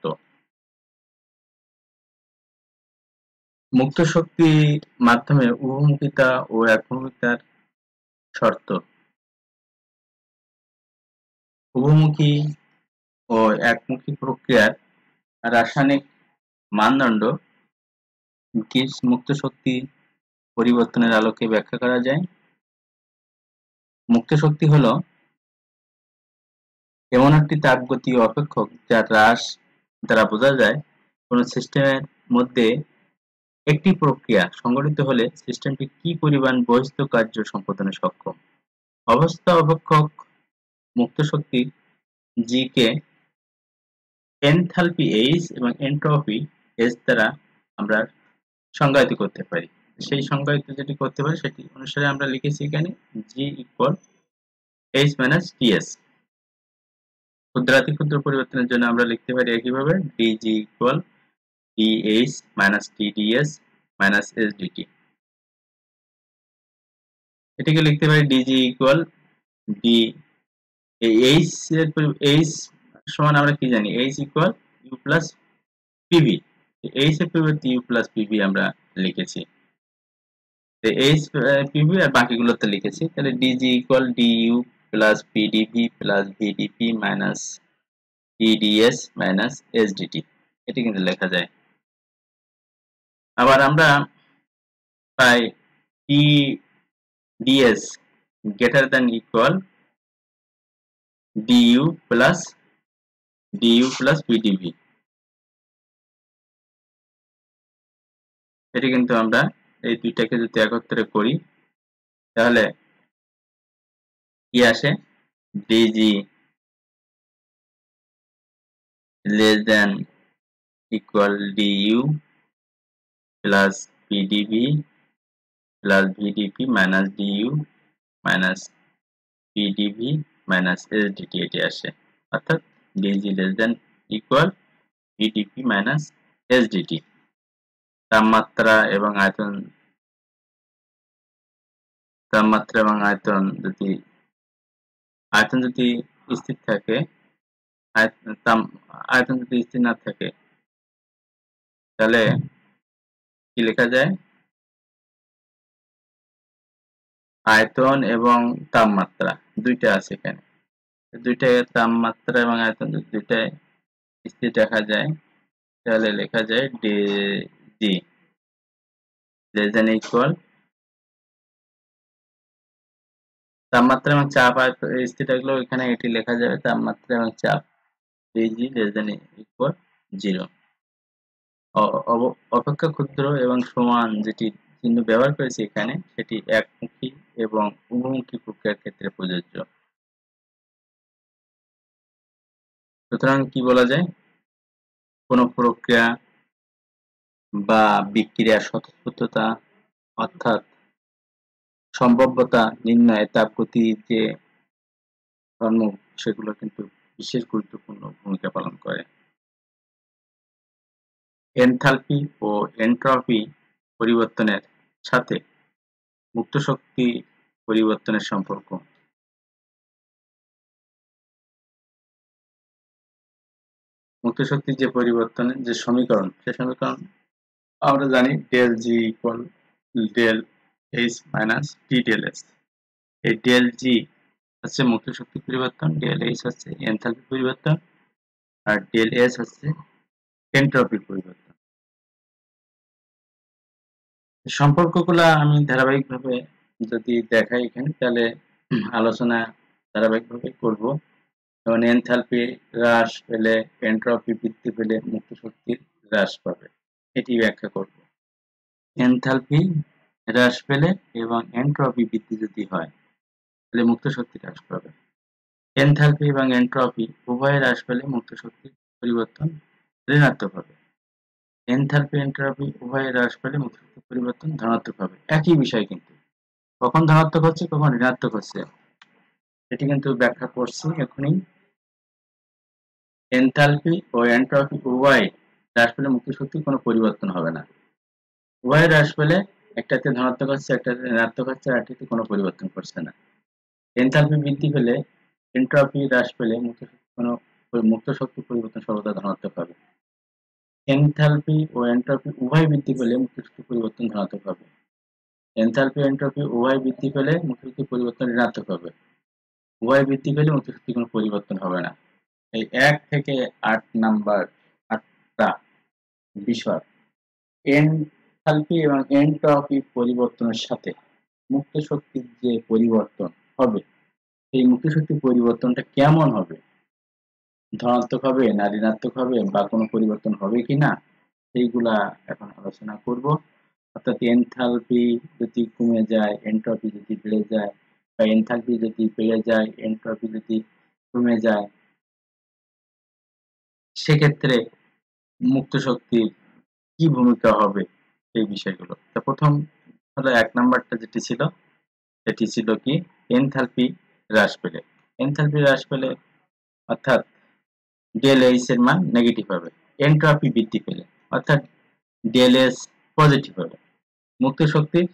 A: মুক্ত শক্তি মাধ্যমে উভমুখিতা ও একমুখিতার শর্ত। উভমুখী ও একমুখী প্রক্রিয়ার রাসায়নিক মানদণ্ড মুক্ত শক্তি পরিবর্তনের আলোকে ব্যাখ্যা করা যায়। মুক্ত শক্তি হলো এমন একটি তাপগতীয় অপেক্ষক যার হ্রাস দ্বারা বোঝা যায় কোন সিস্টেমের মধ্যে একটি প্রক্রিয়া সংঘটিত হলে সিস্টেমটি কি পরিমাণ বহিঃস্থ কার্য সম্পাদনে সক্ষম। অবস্থা অপেক্ষক মুক্ত শক্তি জি কে এনথালপি এইচ এবং এনট্রপি এস দ্বারা আমরা সংজ্ঞায়িত করতে পারি। সেই সংজ্ঞায়িত যেটি করতে পারি সেটি অনুসারে আমরা লিখেছি এখানে G equal H minus TS. ক্ষুদ্রাতি ক্ষুদ্র পরিবর্তনের জন্য আমরা লিখতে পারি একইভাবে DG equal DH minus TDS minus SDT. এটিকে লিখতে পারি ডিজি ইকুয়াল ডি এইচ এর এইচ সমান আমরা কি জানি? H equal U plus PV. H এর পরিবর্তে ইউ প্লাস পিভি আমরা লিখেছি। এইচ পিভি আর বাকিগুলোতে লিখেছি। তাহলে DG equal DU plus PDV plus VDP minus TDS minus SDT. এটি কিন্তু লেখা যায়। আবার আমরা পাই TDS greater than equal DU plus PDV. এটি কিন্তু আমরা এই দুইটাকে যদি একত্রে করি তাহলে কি আসে? DG less than equal du plus pdv plus vdp minus du minus pdv minus sdt এটি আসে, অর্থাৎ dg less than equal vdp minus sdt। তাপমাত্রা এবং আয়তন যদি স্থির থাকে, আয়তন যদি স্থির না থাকে তাহলে কি লেখা যায়? আয়তন এবং তাপমাত্রা দুইটা আছে এখানে, দুইটাই তাপমাত্রা এবং আয়তন দুইটাই স্থির দেখা যায়, তাহলে লেখা যায় ডি লেস দ্যান ইকুয়াল তাপমাত্রা এবং চাপ স্থির থাকলেও এখানে এটি লেখা যাবে তাপমাত্রা এবং চাপ ডিজি লেস দ্যান ইকুয়াল 0। অপেক্ষা ক্ষুদ্র এবং সমান যেটি চিহ্ন ব্যবহার করেছি এখানে সেটি একমুখী এবং উভমুখী প্রক্রিয়ার ক্ষেত্রে প্রযোজ্য। সুতরাং কি বলা যায়? কোন প্রক্রিয়া বা বিক্রিয়ার স্বতঃস্ফূর্ততা অর্থাৎ সম্ভাব্যতা নির্ণয়ে তাপগতির যে ধর্ম সেগুলো কিন্তু বিশেষ গুরুত্বপূর্ণ ভূমিকা পালন করে। এনথালপি ও এনট্রপি পরিবর্তনের সাথে মুক্ত শক্তি পরিবর্তনের সম্পর্ক। মুক্ত শক্তির যে পরিবর্তনের যে সমীকরণ, সে সমীকরণ আমরা জানি del G equal del H minus T del S. এই ডেল জি হচ্ছে মুক্ত শক্তি পরিবর্তন, ডেল এইচ হচ্ছে এনথালপি পরিবর্তন, আর ডেল এস হচ্ছে এনট্রপি পরিবর্তন। সম্পর্কগুলা আমি ধারাবাহিকভাবে যদি দেখাই এখানে তাহলে আলোচনা ধারাবাহিকভাবে করব। যেমন এনথালপি হ্রাস পেলে এনট্রপি বৃদ্ধি পেলে মুক্ত শক্তির হ্রাস পাবে, এটি ব্যাখ্যা করব। এনথালপি হ্রাস পেলে এবং এনট্রপি বৃদ্ধি যদি হয় তাহলে মুক্ত শক্তি হ্রাস পাবে। এনথালপি এবং এনট্রপি উভয় হ্রাস পেলে মুক্ত শক্তির পরিবর্তন ঋণাত্মক হবে। এনথালপি এন্ট্রপি উভয় হ্রাস পেলে মুক্ত শক্তির পরিবর্তন ধনাত্মক হবে। একই বিষয় কিন্তু কখন ধনাত্মক হচ্ছে কখন ঋণাত্মক হচ্ছে এটি কিন্তু ব্যাখ্যা করছি এখনই। এনথালপি ও এন্ট্রপি উভয় হ্রাস পেলে মুক্ত শক্তির কোনো পরিবর্তন হবে না। উভয় হ্রাস পেলে একটাতে ধনাত্মক হচ্ছে একটাতে ঋণাত্মক হচ্ছে আর একটিতে কোনো পরিবর্তন করছে না। এনথালপি বৃদ্ধি পেলে এন্ট্রপি হ্রাস পেলে মুক্ত শক্তির পরিবর্তন সর্বদা ধনাত্মক হবে। এনথালপি ও এন্ট্রপি উভয় বৃদ্ধি পেলে মুক্ত শক্তির পরিবর্তন ধনাত্মক হবে। এনথালপি ও এন্ট্রপি উভয় বৃদ্ধি পেলে মুক্ত শক্তির পরিবর্তন ঋণাত্মক হবে। উভয় বৃদ্ধি পেলে মুক্ত শক্তির কোনো পরিবর্তন হবে না। এই 1 থেকে 8 নাম্বার 8টা বিষয় এনথালপি এবং এনট্রপি পরিবর্তনের সাথে মুক্ত শক্তির যে পরিবর্তন হবে এই মুক্ত শক্তির পরিবর্তনটা কেমন হবে, ধনাত্মক হবে না ঋণাত্মক হবে বা কোনো পরিবর্তন হবে কিনা সেইগুলা এখন আলোচনা করব। অর্থাৎ এনথালপি যদি কমে যায় এনট্রপি যদি বেড়ে যায় বা এনথালপি যদি বেড়ে যায় এনট্রপি যদি কমে যায় সেক্ষেত্রে মুক্ত শক্তির কি ভূমিকা হবে এই বিষয়গুলো। তো প্রথম হলো 1 নাম্বারটা যেটি ছিল সেটি ছিল কি এনথালপি হ্রাস পেলে। এনথালপি হ্রাস পেলে অর্থাৎ ডেল এইচ এর মান নেগেটিভ হবে। এনট্রপি বৃদ্ধি পেলে অর্থাৎ ডেল এস পজিটিভ হবে। মুক্ত শক্তির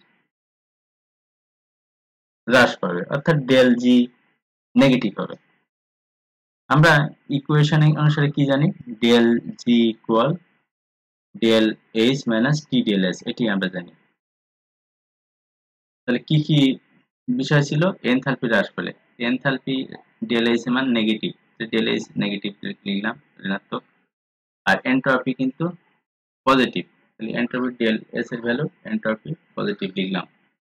A: হ্রাস পাবে অর্থাৎ ডেল জি নেগেটিভ হবে। আমরা ইকুয়েশন অনুসারে কি জানি del G equal del H minus T del S এটি আমরা জানি। তাহলে কি কি বিষয় ছিল এনথালপি হ্রাস পেলে এনথালপি ডেল এইচ এর মান নেগেটিভ, ডেল এইচ নেগেটিভ লিখলাম ঋণাত্মক, আর এন্ট্রপি কিন্তু পজিটিভ তাহলে এন্ট্রপি ডেল এস এর ভ্যালু এন্ট্রপি পজিটিভ লিখলাম।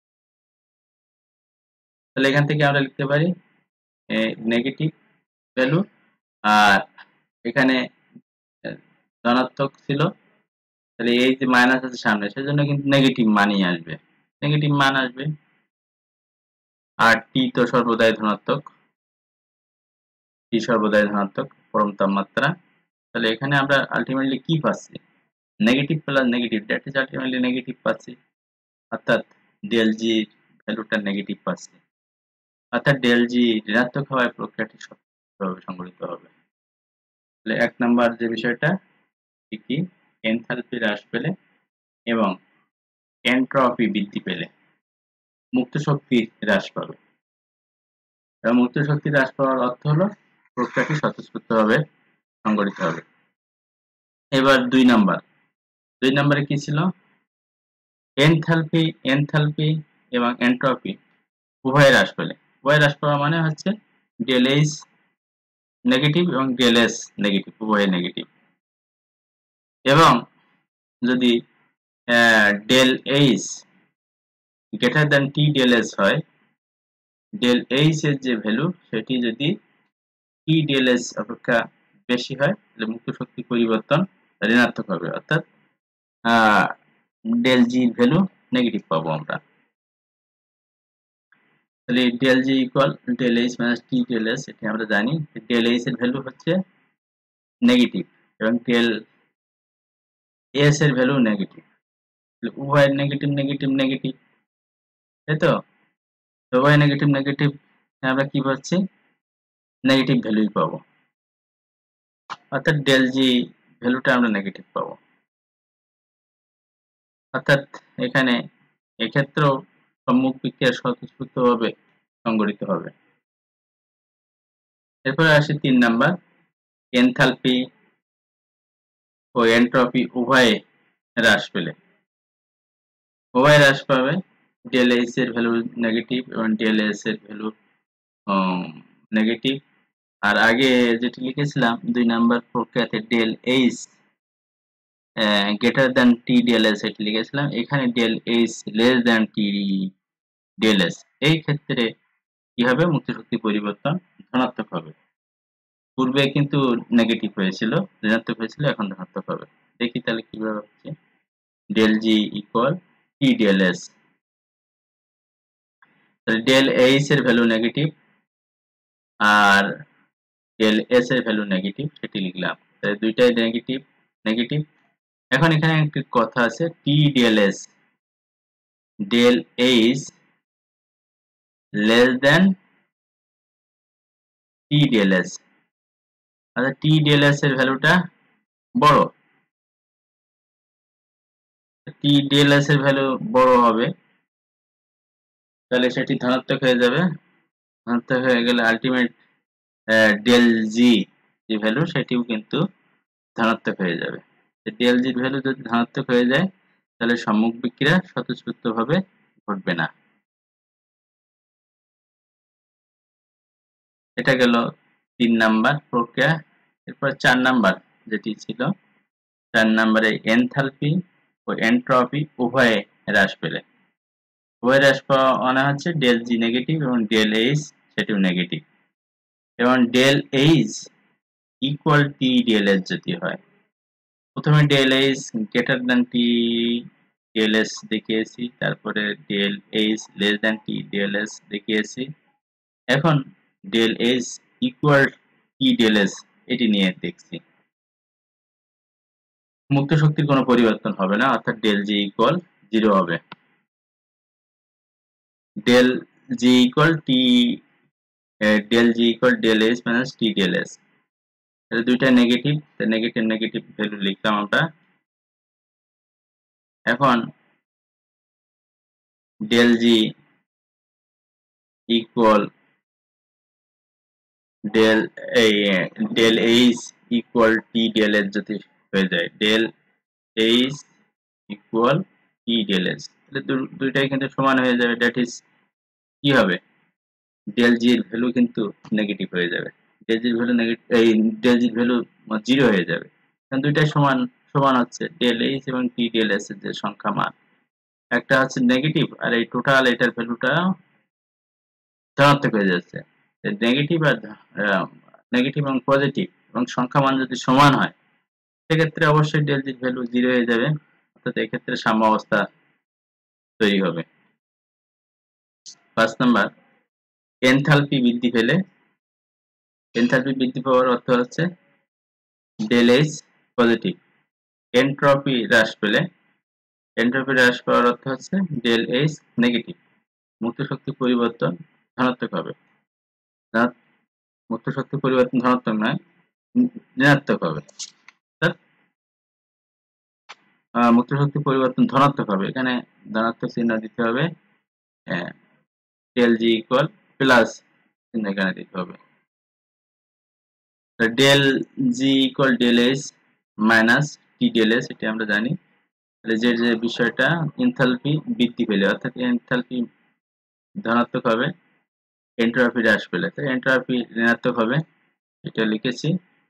A: তাহলে এখান থেকে আমরা লিখতে পারি নেগেটিভ ভ্যালু আর এখানে ধনাত্মক ছিল তাহলে এই যে মাইনাস আছে সামনে সেজন্য কিন্তু নেগেটিভ মানই আসবে, নেগেটিভ মান আসবে। আর টি তো সর্বদাই ধনাত্মক, টি সর্বদাই ধনাত্মক পরম তাপমাত্রা। তাহলে এখানে আমরা আলটিমেটলি কি পাচ্ছি negative plus negative that is ultimately negative পাচ্ছি অর্থাৎ ডেল জি ভ্যালুটা নেগেটিভ পাচ্ছি অর্থাৎ ডেল জি ঋণাত্মক হওয়ায় প্রক্রিয়াটি সঠিকভাবে সংঘটিত হবে। তাহলে 1 নাম্বার যে বিষয়টা কি এনথালপি হ্রাস পেলে এবং এন্ট্রপি বৃদ্ধি পেলে মুক্ত শক্তি হ্রাস পাবে এবং মুক্ত শক্তি হ্রাস পাওয়ার অর্থ হলো প্রক্রিয়াটি স্বতঃস্ফূর্তভাবে সংঘটিত হবে। এবার 2 নাম্বারে কি ছিল এনথালপি এবং এন্ট্রপি উভয় হ্রাস পেলে, উভয় হ্রাস পাওয়া মানে হচ্ছে ডেল এইচ নেগেটিভ এবং ডেল এস নেগেটিভ উভয় নেগেটিভ এবং যদি del H greater than T del S হয় ডেল এইচ এর যে ভ্যালু সেটি যদি টি ডেল এস অপেক্ষা বেশি হয় তাহলে মুক্ত শক্তি পরিবর্তন ঋণাত্মক হবে অর্থাৎ ডেল জি ভ্যালু নেগেটিভ পাবো আমরা। তাহলে del G equal del H minus T del S এটি আমরা জানি ডেল এইচ এর ভ্যালু হচ্ছে নেগেটিভ এবং ডেল এস এর ভ্যালু নেগেটিভ, উভয় নেগেটিভ নেগেটিভ নেগেটিভ তাই তো, উভয় নেগেটিভ নেগেটিভ আমরা কি পাচ্ছি নেগেটিভ ভ্যালুই পাবো অর্থাৎ ডেল জি ভ্যালুটা আমরা নেগেটিভ পাবো অর্থাৎ এখানে এক্ষেত্রেও সম্মুখ বিক্রিয়া স্বতঃস্ফূর্তভাবে সংঘটিত হবে। এরপরে আসি 3 নাম্বার এনথালপি ও এন্ট্রপি উভয়ে হ্রাস পেলে, উভয় হ্রাস পাবে ডেল এইচ এর ভ্যালু নেগেটিভ এবং ডেল এস এর ভ্যালু নেগেটিভ। আর আগে যেটি লিখেছিলাম 2 নাম্বার প্রক্রিয়াতে del H greater than T del S এটি লিখেছিলাম, এখানে del H less than T del S এই ক্ষেত্রে কি হবে মুক্ত শক্তি পরিবর্তন ধনাত্মক হবে। পূর্বে কিন্তু নেগেটিভ হয়েছিল ঋণাত্মক হয়েছিল এখন ধনাত্মক হবে। দেখি তাহলে কিভাবে হচ্ছে del G equal T del S তাহলে ডেল এইচ এর ভ্যালু নেগেটিভ আর ডেল এস এর ভ্যালু নেগেটিভ সেটি লিখলাম, তাহলে দুইটাই নেগেটিভ নেগেটিভ এখন এখানে একটি কথা আছে, T del S, del H less then T del S. আচ্ছা, টি ডেল এস এর ভ্যালুটা বড়, টি ডেল এস এর ভ্যালু বড় হবে, তাহলে সেটি ধনাত্মক হয়ে যাবে। ধনাত্মক হয়ে গেলে আলটিমেট ডেল জি যে ভ্যালু সেটিও কিন্তু ধনাত্মক হয়ে যাবে। ডেল জির ভ্যালু যদি ধনাত্মক হয়ে যায় তাহলে সম্মুখ বিক্রিয়া স্বতঃস্ফূর্তভাবে ঘটবে না। এটা গেল 3 নাম্বার প্রক্রিয়া। এরপর 4 নাম্বার যেটি ছিল, 4 নাম্বারে এনথালপি ও এন্ট্রপি উভয়ে হ্রাস পেলে। উভয় হ্রাস পাওয়া মানে হচ্ছে ডেল জি নেগেটিভ এবং ডেল এইচ সেটিও নেগেটিভ, এবং del H equal T del S যদি হয়। প্রথমে del H greater than T del S দেখিয়েছি, তারপরে del H less than T del S দেখিয়েছি। এখন del H equal T del S এটি নিয়ে দেখছি। মুক্ত শক্তির কোনো পরিবর্তন হবে না, অর্থাৎ ডেল জি ইকুয়াল 0 হবে। Del G equal T del G equal del H minus T del S, এটা দুইটা নেগেটিভ, নেগেটিভ নেগেটিভ ভ্যালু লিখলাম আমরা। এখন del G equal del del H equal T del S যদি হয়ে যায়, del H equal T del S, তাহলে দুইটাই কিন্তু সমান হয়ে যাবে। দ্যাট ইজ কি হবে, ডেল জি এর ভ্যালু কিন্তু নেগেটিভ হয়ে যাবে, ডেল জির ভ্যালু নেগেটিভ, এই ডেল জির ভ্যালু 0 হয়ে যাবে, কারণ দুইটাই সমান সমান হচ্ছে। ডেল এইচ এবং টি ডেল এস এর যে সংখ্যা মান, একটা হচ্ছে নেগেটিভ আর এই টোটাল এটার ভ্যালুটা ধনাত্মক হয়ে যাচ্ছে। নেগেটিভ আর নেগেটিভ এবং পজিটিভ এবং সংখ্যা মান যদি সমান হয় সেক্ষেত্রে অবশ্যই ডেল জির ভ্যালু 0 হয়ে যাবে, অর্থাৎ এক্ষেত্রে সাম্য অবস্থা তৈরি হবে। 5 নাম্বার, এনথালপি বৃদ্ধি পেলে। এনথালপি বৃদ্ধি পাওয়ার অর্থ হচ্ছে ডেল এইচ পজিটিভ। এনট্রপি হ্রাস পেলে, এনট্রপি হ্রাস পাওয়ার অর্থ হচ্ছে ডেল এইচ নেগেটিভ। মুক্ত শক্তি পরিবর্তন ধনাত্মক হবে। মুক্ত শক্তি পরিবর্তন ধনাত্মক নয়, ঋণাত্মক হবে। অর্থাৎ মুক্ত শক্তি পরিবর্তন ধনাত্মক হবে, এখানে ধনাত্মক চিহ্ন দিতে হবে, ডেল জি ইকুয়াল প্লাস চিহ্ন এখানে দিতে হবে। Del G equal del H minus T del S, এটি আমরা জানি। তাহলে যে যে বিষয়টা এনথালপি বৃদ্ধি পেলে, অর্থাৎ এনথালপি ধনাত্মক হবে, এন্ট্রপি হ্রাস পেলে, তাই এন্ট্রপি ঋণাত্মক হবে, এটা লিখেছি।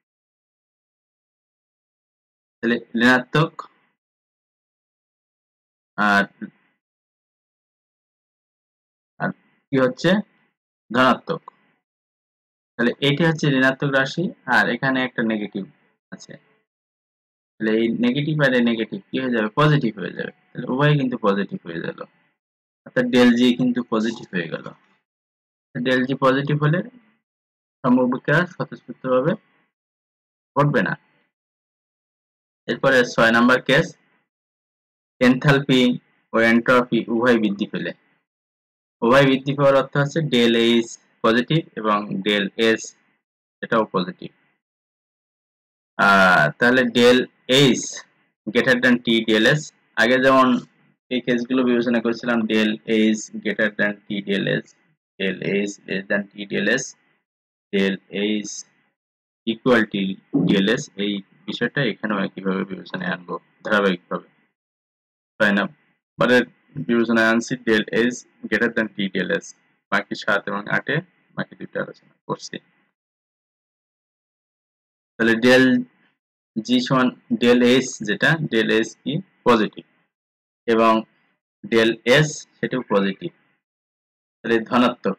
A: তাহলে ঋণাত্মক আর আর কি হচ্ছে ধনাত্মক, তাহলে এটি হচ্ছে ঋণাত্মক রাশি আর এখানে একটা নেগেটিভ আছে, তাহলে এই নেগেটিভ আর এই নেগেটিভ কি হয়ে যাবে, পজিটিভ হয়ে যাবে, তাহলে উভয় কিন্তু পজিটিভ হয়ে গেল, অর্থাৎ ডেল জি কিন্তু পজিটিভ হয়ে গেল। ডেল জি পজিটিভ হলে সম্মুখ বিক্রিয়া স্বতঃস্ফূর্তভাবে ঘটবে না। এরপরে 6 নাম্বার কেস, এনথালপি ও এন্ট্রপি উভয় বৃদ্ধি পেলে। উভয় বৃদ্ধি পাওয়ার অর্থ হচ্ছে ডেল এইচ পজিটিভ এবং ডেল এস এটাও পজিটিভ। তাহলে del H greater than T del S, আগে যেমন এই কেসগুলো বিবেচনা করেছিলাম, del H greater than T del S, del H less than T del S, del H equal T del S, এই বিষয়টা এখানেও একইভাবে বিবেচনায় আনবো ধারাবাহিকভাবে। তাই না, পরের বিবেচনায় আনছি del H greater than T del S, বাকি 7 এবং 8 এ বাকি দুটো আলোচনা করছি। তাহলে ডেল জি সমান ডেল এইচ, যেটা ডেল এইচ কি পজিটিভ এবং ডেল এস সেটাও পজিটিভ, তাহলে ধনাত্মক,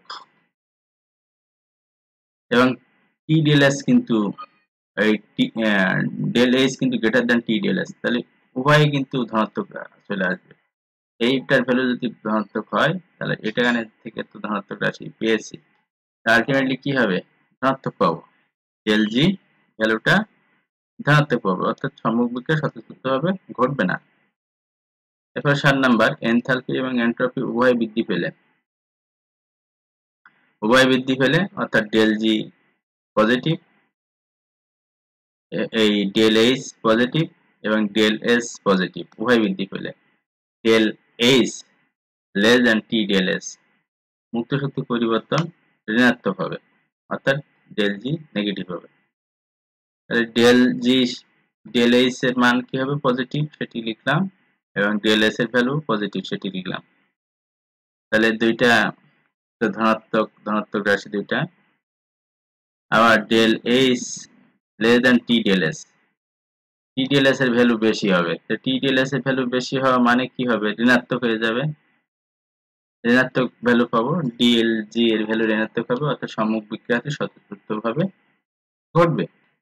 A: এবং টি ডেল এস কিন্তু এই ডেল এইচ কিন্তু greater than T del S, তাহলে উভয়ই কিন্তু ধনাত্মক চলে আসবে। এইটার ভ্যালু যদি ধনাত্মক হয় তাহলে এটা এখানে থেকে তো ধনাত্মক রাশি পেয়েছি, আলটিমেটলি কি হবে, ধনাত্মক পাবো, ডেল জি ভ্যালুটা ধনাত্মক পাবে, অর্থাৎ সম্মুখ বিক্রিয়া স্বতঃস্ফূর্তভাবে ঘটবে না। এরপর 7 নাম্বার, এনথালপি এবং এন্ট্রপি উভয় বৃদ্ধি পেলে অর্থাৎ ডেল জি পজিটিভ, এই ডেল এইচ পজিটিভ এবং ডেল এস পজিটিভ উভয় বৃদ্ধি পেলে del H less than T del S মুক্ত শক্তি পরিবর্তন ঋণাত্মক হবে, অর্থাৎ ডেল জি নেগেটিভ হবে। তাহলে ডেল এইচ এর মান কি হবে? পজিটিভ, সেটি লিখলাম, এবং ডেল এস এর ভ্যালু পজিটিভ সেটি লিখলাম। তাহলে দুইটা ধনাত্মক ধনাত্মক রাশি দুইটা। আবার del H less than T del S, T del S এর ভ্যালু বেশি হবে। তো টি ডেল এস এর ভ্যালু বেশি হওয়া মানে কি হবে? ঋণাত্মক হয়ে যাবে, ঋণাত্মক ভ্যালু পাবো, ডিএল জি এর ভ্যালু ঋণাত্মক হবে, অর্থাৎ সম্মুখ বিক্রিয়াটি স্বতঃস্ফূর্তভাবে ঘটবে।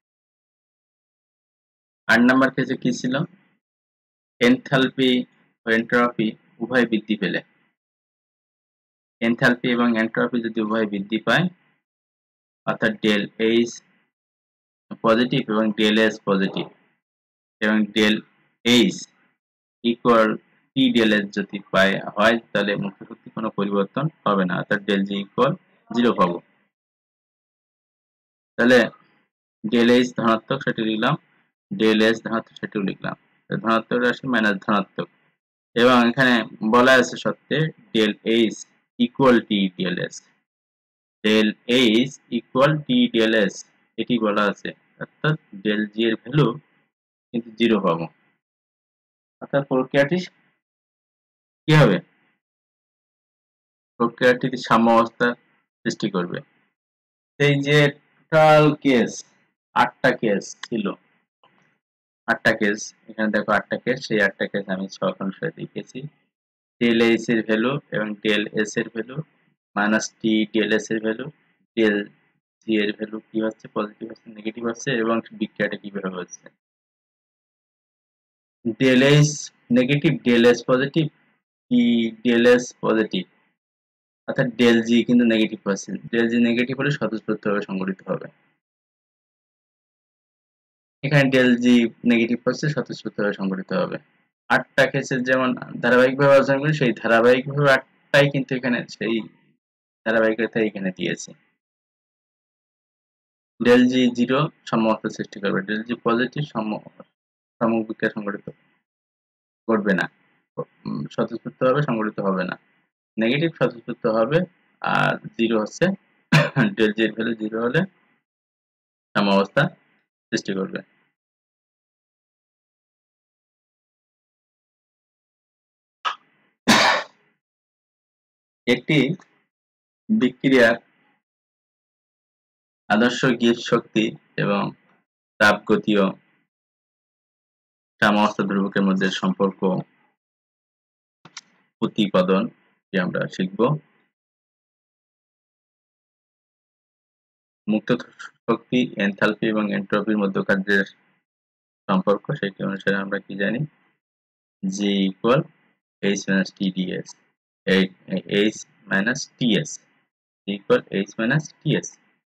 A: 8 নাম্বার কেসে কি ছিল? এনথালপি ও এন্ট্রপি উভয় বৃদ্ধি পেলে, এনথালপি এবং এন্ট্রপি যদি উভয় বৃদ্ধি পায়, অর্থাৎ ডেল এইচ পজিটিভ এবং ডেল এস পজিটিভ এবং del H equal T del S যদি হয়, তাহলে মুক্ত শক্তি কোনো পরিবর্তন হবে না, অর্থাৎ ডেল জি ইকুয়াল 0 পাবো। তাহলে ডেল এইচ ধনাত্মক সেটি লিখলাম, ডেল এস ধনাত্মক সেটিও লিখলাম। ধনাত্মক রাশি মাইনাস ধনাত্মক, এবং এখানে বলা আছে সত্ত্বে del H equal T del S, del H equal T del S এটি বলা আছে, অর্থাৎ ডেল জি এর ভ্যালু কিন্তু 0 পাবো, অর্থাৎ প্রক্রিয়াটি কি হবে? প্রক্রিয়াটি সাম্য অবস্থা সৃষ্টি করবে। এই যে টোটাল কেস 8টা কেস ছিল, 8টা কেস, এখানে দেখো 8টা কেস, সেই 8টা কেস আমি 6 অনুসারে লিখেছি। ডেল এইচ এর ভ্যালু এবং ডেল এস এর value minus T del S এর ভ্যালু, ডেল জি এর ভ্যালু কি হচ্ছে? পজিটিভ হচ্ছে, নেগেটিভ হচ্ছে, এবং বিক্রিয়াটা কিভাবে হচ্ছে? Del H negative, del S positive, T del S positive, অর্থাৎ ডেল জি কিন্তু নেগেটিভ হচ্ছে। ডেল জি নেগেটিভ হলে স্বতঃস্ফূর্তভাবে সংঘটিত হবে। এখানে ডেল জি নেগেটিভ হচ্ছে, স্বতঃস্ফূর্তভাবে সংঘটিত হবে। 8টা কেসের যেমন ধারাবাহিকভাবে আলোচনা করি, সেই ধারাবাহিকভাবে 8টাই কিন্তু এখানে সেই ধারাবাহিকতা এখানে দিয়েছে। ডেল জি 0 সম্মুখ সৃষ্টি করবে, ডেল জি পজিটিভ সম্মুখ বিক্রিয়া সংঘটিত করবে না, স্বতঃস্ফূর্তভাবে সংঘটিত হবে না। নেগেটিভ স্বতঃস্ফূর্ত হবে, আর 0 হচ্ছে ডেল জি এর ভ্যালু 0 হলে সাম্যাবস্থা সৃষ্টি করবে। একটি বিক্রিয়ার আদর্শ গিবস শক্তি এবং তাপগতীয় সাম্যাবস্থা ধ্রুবকের মধ্যে সম্পর্ক প্রতিপাদন যে আমরা শিখব। মুক্ত শক্তি, এনথালপি এবং এন্ট্রপির মধ্যকার যে সম্পর্ক, সেটি অনুসারে আমরা কি জানি? G equal H minus T dS, H minus TS, equal H minus TS.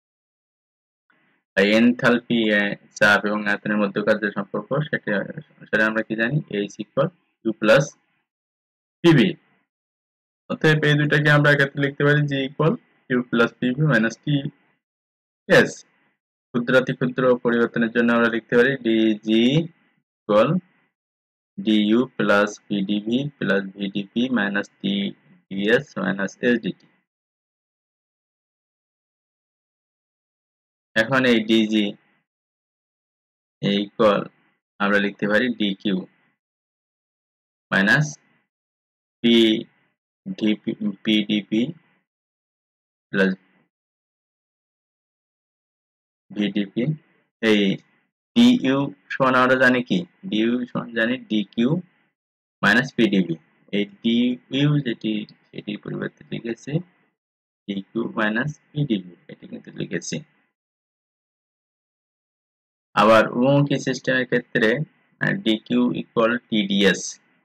A: Enthalpy চাপ এবং আয়তনের মধ্যকার যে সম্পর্ক, সেটা অনুসারে আমরা কি জানি? H equal U plus PV. অতএব এই দুটাকে আমরা এক্ষেত্রে লিখতে পারি G equal U plus PV minus T S. ক্ষুদ্রাতি ক্ষুদ্র পরিবর্তনের জন্য আমরা লিখতে পারি DG equal DU plus PDV plus VDP minus T DS minus SdT. এখন এই ডিজি ইকুয়াল আমরা লিখতে পারি dQ minus PdP plus VdP. এই ডিইউ সমান আমরা জানি কি? ডিইউ সমান জানি ডিকিউ মাইনাস পিডিবি। এই ডিইউ যেটি, সেটির পরিবর্তে লিখেছি ডিকিউ মাইনাস পিডিবি, এটি কিন্তু লিখেছি। আবার উমুখী সিস্টেমের ক্ষেত্রে ডিকিউ ইকুয়াল টিডিএস,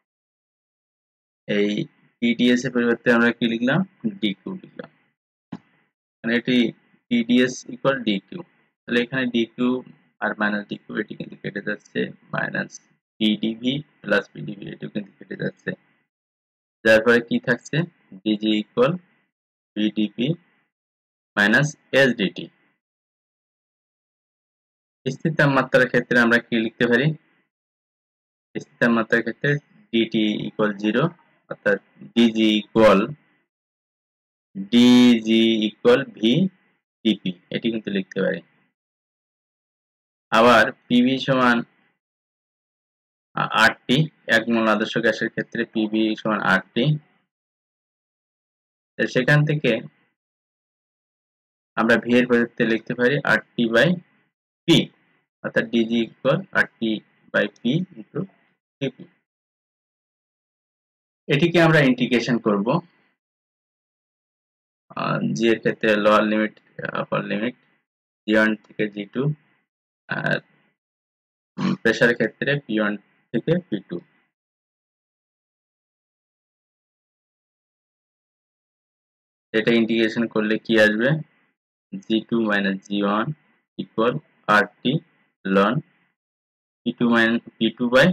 A: এই টিডিএস এর পরিবর্তে আমরা কি লিখলাম? ডিকিউ লিখলাম, মানে এটি টিডিএস ইকুয়াল ডিকিউ। তাহলে এখানে ডিকিউ আর মাইনাস ডিকিউ এটি কিন্তু কেটে যাচ্ছে, মাইনাস পিডিভি প্লাস পিডিভি এটিও কিন্তু কেটে যাচ্ছে, যার ফলে কি থাকছে dG equal PdP minus SdT. স্থির তাপমাত্রার ক্ষেত্রে আমরা কি লিখতে পারি? স্থির তাপমাত্রার ক্ষেত্রে ডিটি ইকুয়াল 0, অর্থাৎ ডিজি ইকুয়াল ভি ডিপি এটি কিন্তু লিখতে পারি। আবার পিভি সমান 8টি, 1 মোল আদর্শ গ্যাসের ক্ষেত্রে পিভি সমান 8টি। সেখান থেকে আমরা ভি এর পরিবর্তে লিখতে পারি 8টি বাই পি, অর্থাৎ ডিজি ইকুয়াল 8টি বাই পি ইন্টু ডিপি। এটিকে আমরা ইন্টিগ্রেশন করব। জি এর ক্ষেত্রে lower limit upper limit G one থেকে জি2, আর প্রেসার ক্ষেত্রে পি1 থেকে পি2। এটা ইন্টিগ্রেশন করলে কি আসবে? G two minus G one equal RT ln P two by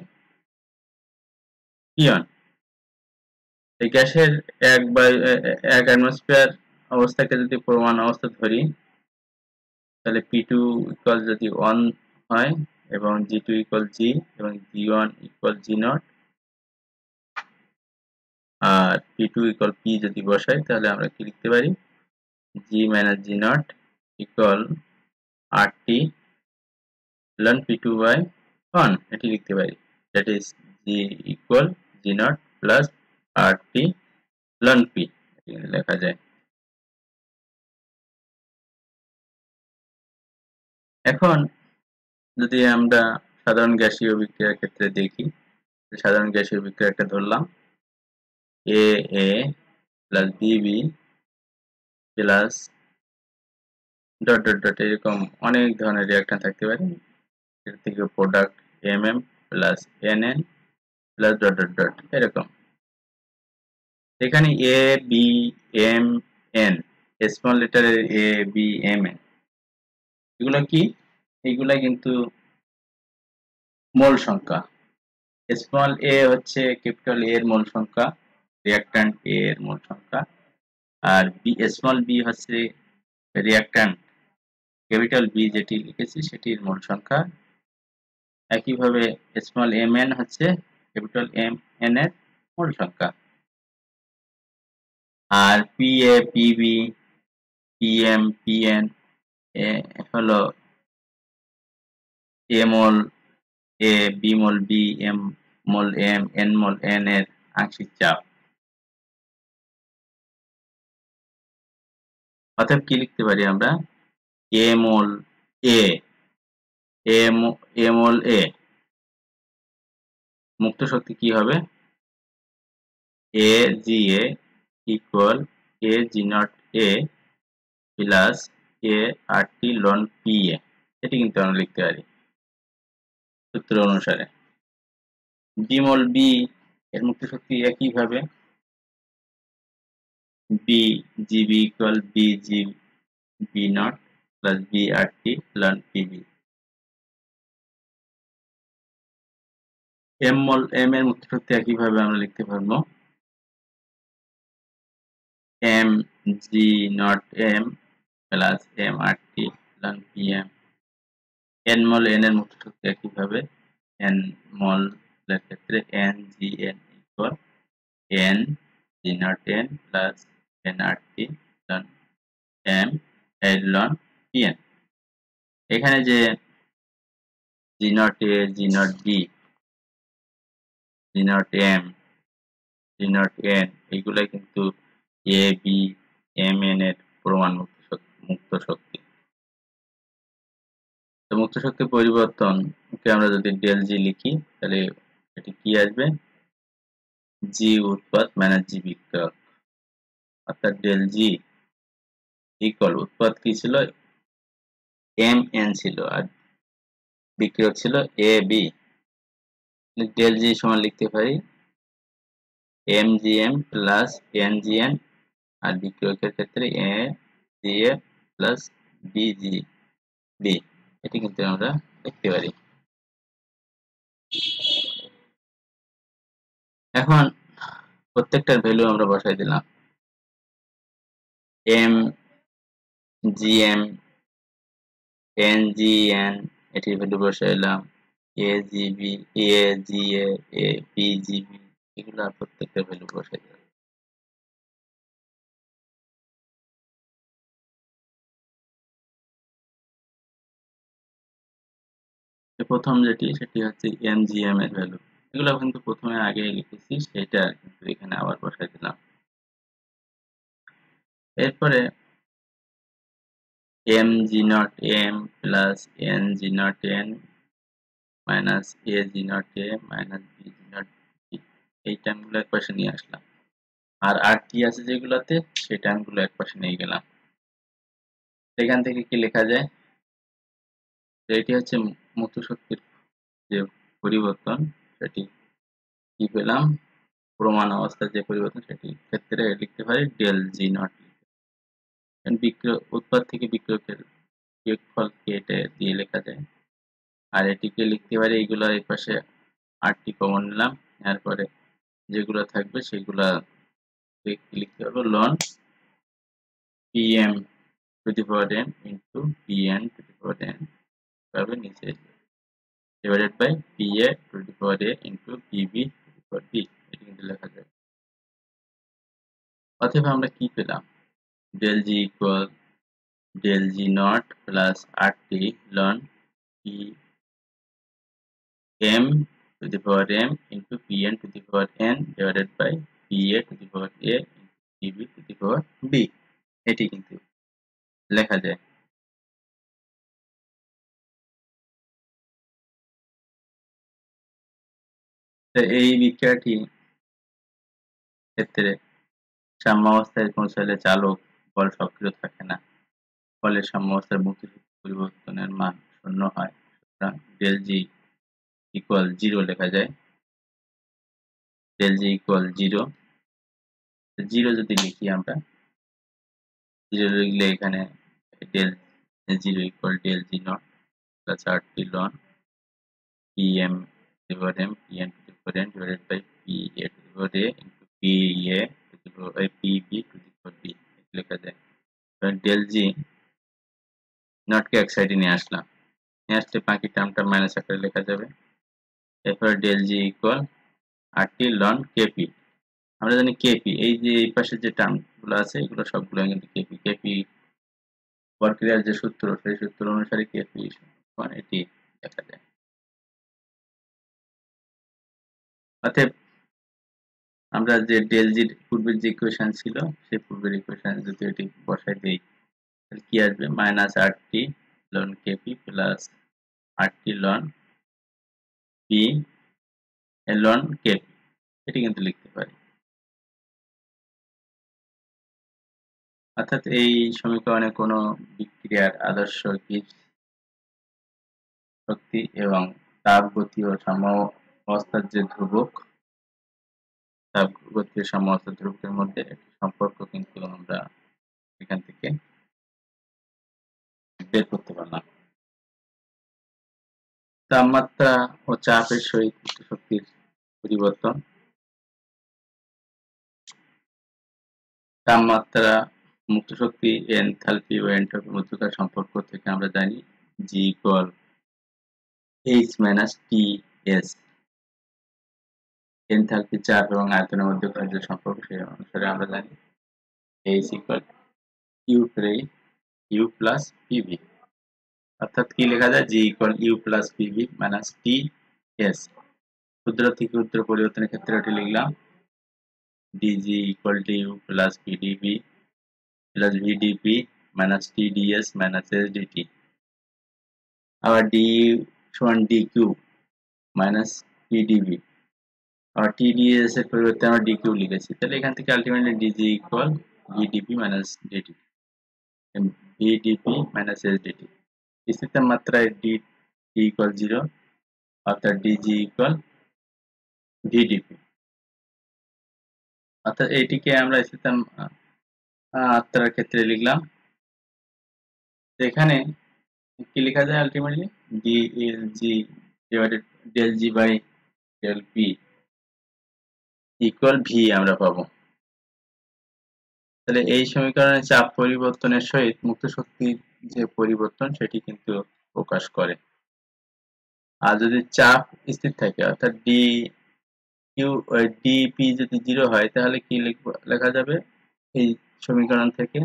A: P one. এই গ্যাসের 1 অ্যাটমসফিয়ার অবস্থাকে যদি প্রমাণ অবস্থা ধরি, তাহলে পি2 ইকুয়াল যদি 1 হয় এবং জি2 ইকুয়াল জি এবং জি1 ইকুয়াল জি নট, আর পি2 ইকুয়াল পি যদি বসাই, তাহলে আমরা কি লিখতে পারি? G minus G naught equal RT ln p2 by 1 এটি লিখতে পারি। that is g equal g naught plus rt ln p এটি লেখা যায়। এখন যদি আমরা সাধারণ গ্যাসীয় বিক্রিয়ার ক্ষেত্রে দেখি, সাধারণ গ্যাসীয় বিক্রিয়া একটা ধরলাম a plus bb plus dot dot dot, এরকম অনেক ধরনের রিঅ্যাকশন থাকতে পারে। এর থেকে product mm plus nn plus dot dot dot এরকম। এখানে A B M N, small লেটারের এ বি এম এন, এগুলো কি? এগুলা কিন্তু মোল সংখ্যা। স্মল এ হচ্ছে ক্যাপিটাল এ এর মোল সংখ্যা, রিঅ্যাকট্যান্ট এ এর মোল সংখ্যা, আর বি স্মল বি হচ্ছে রিঅ্যাকট্যান্ট ক্যাপিটাল বি যেটি লিখেছি সেটির মোল সংখ্যা। একইভাবে স্মল এম এন হচ্ছে ক্যাপিটাল এম এন এর মোল সংখ্যা। আর P A P B P M P N হলো A mole A, B mole B, M mole M, N mole N এর আংশিক চাপ। অতএব কি লিখতে পারি আমরা? এ মোল এ, এ মোল এ মুক্ত শক্তি কি হবে? A G A equal A G naught A plus A R T ln P A, এটি কিন্তু আমরা লিখতে পারি সূত্র অনুসারে। বি মোল বি এর মুক্ত শক্তি একইভাবে B GB equal B G B naught plus B R T ln PB. M mole M এর মুক্ত শক্তি একইভাবে আমরা লিখতে পারবো M G naught M plus M R T ln P M. N mole N এর মুক্ত শক্তি একইভাবে এন মোল এর ক্ষেত্রে N G N equal N G naught N plus N R T ln M L ln P N. এখানে যে জি naught A, G naught B, G naught M, G naught N এইগুলা কিন্তু এ B M N এর প্রমাণ মুক্ত শক্তি। তো মুক্ত শক্তি পরিবর্তনকে আমরা যদি ডেল জি লিখি, তাহলে এটি কি আসবে? জি উৎপাদ মাইনাস জি বিক্রিয়ক, অর্থাৎ ডেল জি ইকুয়াল উৎপাদ কি ছিল? এম এন ছিল আর বিক্রিয়ক ছিল এ বি। ডেল জি সমান লিখতে পারি M G M plus N G N, আর বিক্রিয়কের ক্ষেত্রে A G A plus B G B, এটি কিন্তু আমরা লিখতে পারি। এখন প্রত্যেকটার ভ্যালু আমরা বসাই দিলাম। এম জিএম এনজিএন এটির ভ্যালু বসাইলাম, এজিবি এজিএ পিজিবি এগুলো প্রত্যেকটা ভ্যালু বসাই দিলাম। প্রথম যেটি সেটি হচ্ছে এমজিএম এর ভ্যালু, এগুলো কিন্তু প্রথমে আগে লিখেছি সেটা কিন্তু এখানে আবার বসাই দিলাম। এরপরে M G naught M plus N G naught N minus A G naught A minus B G naught B, এই টার্মগুলো এক পাশে নিয়ে আসলাম। আর আর টি আছে যেগুলোতে সেই টার্মগুলো এক পাশে নিয়ে গেলাম। এখান থেকে কি লেখা যায়, এটি হচ্ছে মুক্ত শক্তির যে পরিবর্তন সেটি কি পেলাম, প্রমাণ অবস্থার যে পরিবর্তন সেটি ক্ষেত্রে লিখতে পারি ডেল জি নট। বিক্রিয় উৎপাদ থেকে বিক্রিয়কের বিয়োগফলকে এটা দিয়ে লেখা যায়। আর এটিকে লিখতে পারি, এইগুলো এই পাশে আটটি কমন নিলাম, এরপরে যেগুলো থাকবে সেগুলা লিখতে পারবো ln PM to the power N into PN to the power N পাবে নিচে divided by PA to the power A into PB to the power B, এটি কিন্তু লেখা যায়। অতএব আমরা কি পেলাম, del G equal del G naught plus RT ln P m to the power m into Pn to the power n divided by Pa to the power a into Pb to the power b, এটি কিন্তু লেখা যায়। তো এই বিক্রিয়াটি ক্ষেত্রে সাম্যাবস্থায় পৌঁছালে চালক বল সক্রিয় থাকে না, ফলে সাম্যাবস্থার মুক্ত পরিবর্তনের মান শূন্য হয়। সুতরাং del G equal 0 লেখা যায়। del G equal 0, 0 যদি লিখি আমরা, 0 লিখলে এখানে del 0 equal del G naught plus RT ln Pm to the power m Pn to the power n divided by Pa to the power a into Pa to the power Pb to the power b লেখা যায়। del G naught কে এক সাইডে নিয়ে আসলাম, নিয়ে আসলে বাকি টার্মটা minus আকারে লেখা যাবে। এরপর del G equal RT ln Kp, আমরা জানি Kp, এই যে এই পাশে যে টার্মগুলো আছে এগুলো সবগুলো কিন্তু Kp প্রক্রিয়ার যে সূত্র সেই সূত্র অনুসারে Kp এটি দেখা যায়। অতএব আমরা যে ডেল জি পূর্বের যে ইকুয়েশন ছিল সেই পূর্বের ইকুয়েশন যদি এটি বসাই দেই তাহলে কি আসবে, minus R T ln KP plus R T ln P ln KP, এটি কিন্তু লিখতে পারি। অর্থাৎ এই সমীকরণে কোনো বিক্রিয়ার আদর্শ শক্তি এবং তাপ গতি ও সাম্যাবস্থার যে ধ্রুবক, তাপ গতি ও সাম্যাবস্থার ধ্রুবকের মধ্যে একটি সম্পর্ক কিন্তু আমরা এখান থেকে বের করতে পারলাম। তাপমাত্রা ও চাপের সহিত উচ্চ শক্তির পরিবর্তন। তাপমাত্রা, মুক্ত শক্তি, এনথালপি ও এনট্রপির মধ্যকার সম্পর্ক থেকে আমরা জানি G equal H minus TS, enthalpy, চাপ এবং আয়তনের মধ্যকার যে সম্পর্ক সেই অনুসারে আমরা জানি H equal U plus PV, অর্থাৎ কি লেখা যায়, G equal U plus PV minus TS। ক্ষুদ্র থেকে ক্ষুদ্র পরিবর্তনের ক্ষেত্রে এটি লিখলাম dg equal to U plus PdV plus VdP minus TdS minus SdT, আবার d সমান dq minus PdV, আর TdS এর পরিবর্তে আমরা dq লিখেছি, তাহলে এখান থেকে ultimately dg equal VdP minus dt, VdP minus SdT। স্থির মাত্রায় d equal 0, অর্থাৎ dg equal VdP, অর্থাৎ এইটিকে আমরা স্থির মাত্রার ক্ষেত্রে লিখলাম। এখানে কি লেখা যায় ultimately DLG divided del G by del P equal V আমরা পাবো। তাহলে এই সমীকরণে চাপ পরিবর্তনের সহিত মুক্ত শক্তির যে পরিবর্তন সেটি কিন্তু প্রকাশ করে। আর যদি চাপ স্থির থাকে অর্থাৎ ডিপি যদি 0 হয় তাহলে কি লেখা যাবে এই সমীকরণ থেকে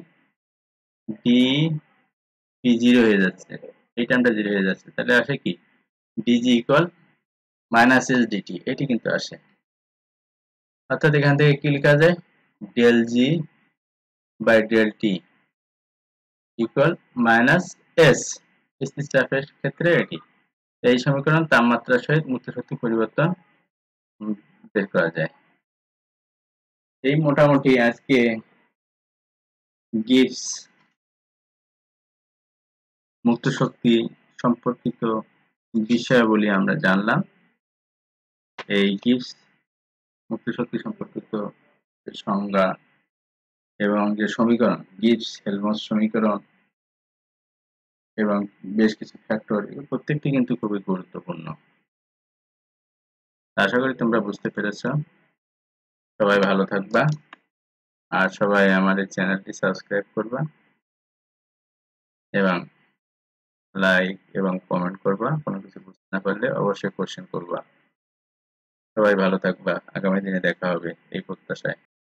A: ডিপি 0 হয়ে যাচ্ছে, এই টার্মটা 0 হয়ে যাচ্ছে, তাহলে আসে কি dG equal minus S DT, এটি কিন্তু আসে। অর্থাৎ এখান থেকে কি লেখা যায় del G by del T equal minus S, স্থির চাপের ক্ষেত্রে এটি। এই সমীকরণ তাপমাত্রার সহিত মুক্ত শক্তি পরিবর্তন বের করা যায়। এই মোটামুটি আজকে গিবস মুক্ত শক্তি সম্পর্কিত বিষয়াবলী আমরা জানলাম। এই গিবস মুক্ত শক্তি সম্পর্কিত সংজ্ঞা এবং যে সমীকরণ গিবস হেলমহল্টজ সমীকরণ এবং বেশ কিছু ফ্যাক্টর, প্রত্যেকটি কিন্তু খুবই গুরুত্বপূর্ণ। আশা করি তোমরা বুঝতে পেরেছ। সবাই ভালো থাকবা আর সবাই আমাদের চ্যানেলটি সাবস্ক্রাইব করবা এবং লাইক এবং কমেন্ট করবা। কোনো কিছু বুঝতে না পারলে অবশ্যই কোশ্চেন করবা। সবাই ভালো থাকবা, আগামী দিনে দেখা হবে এই প্রত্যাশায়।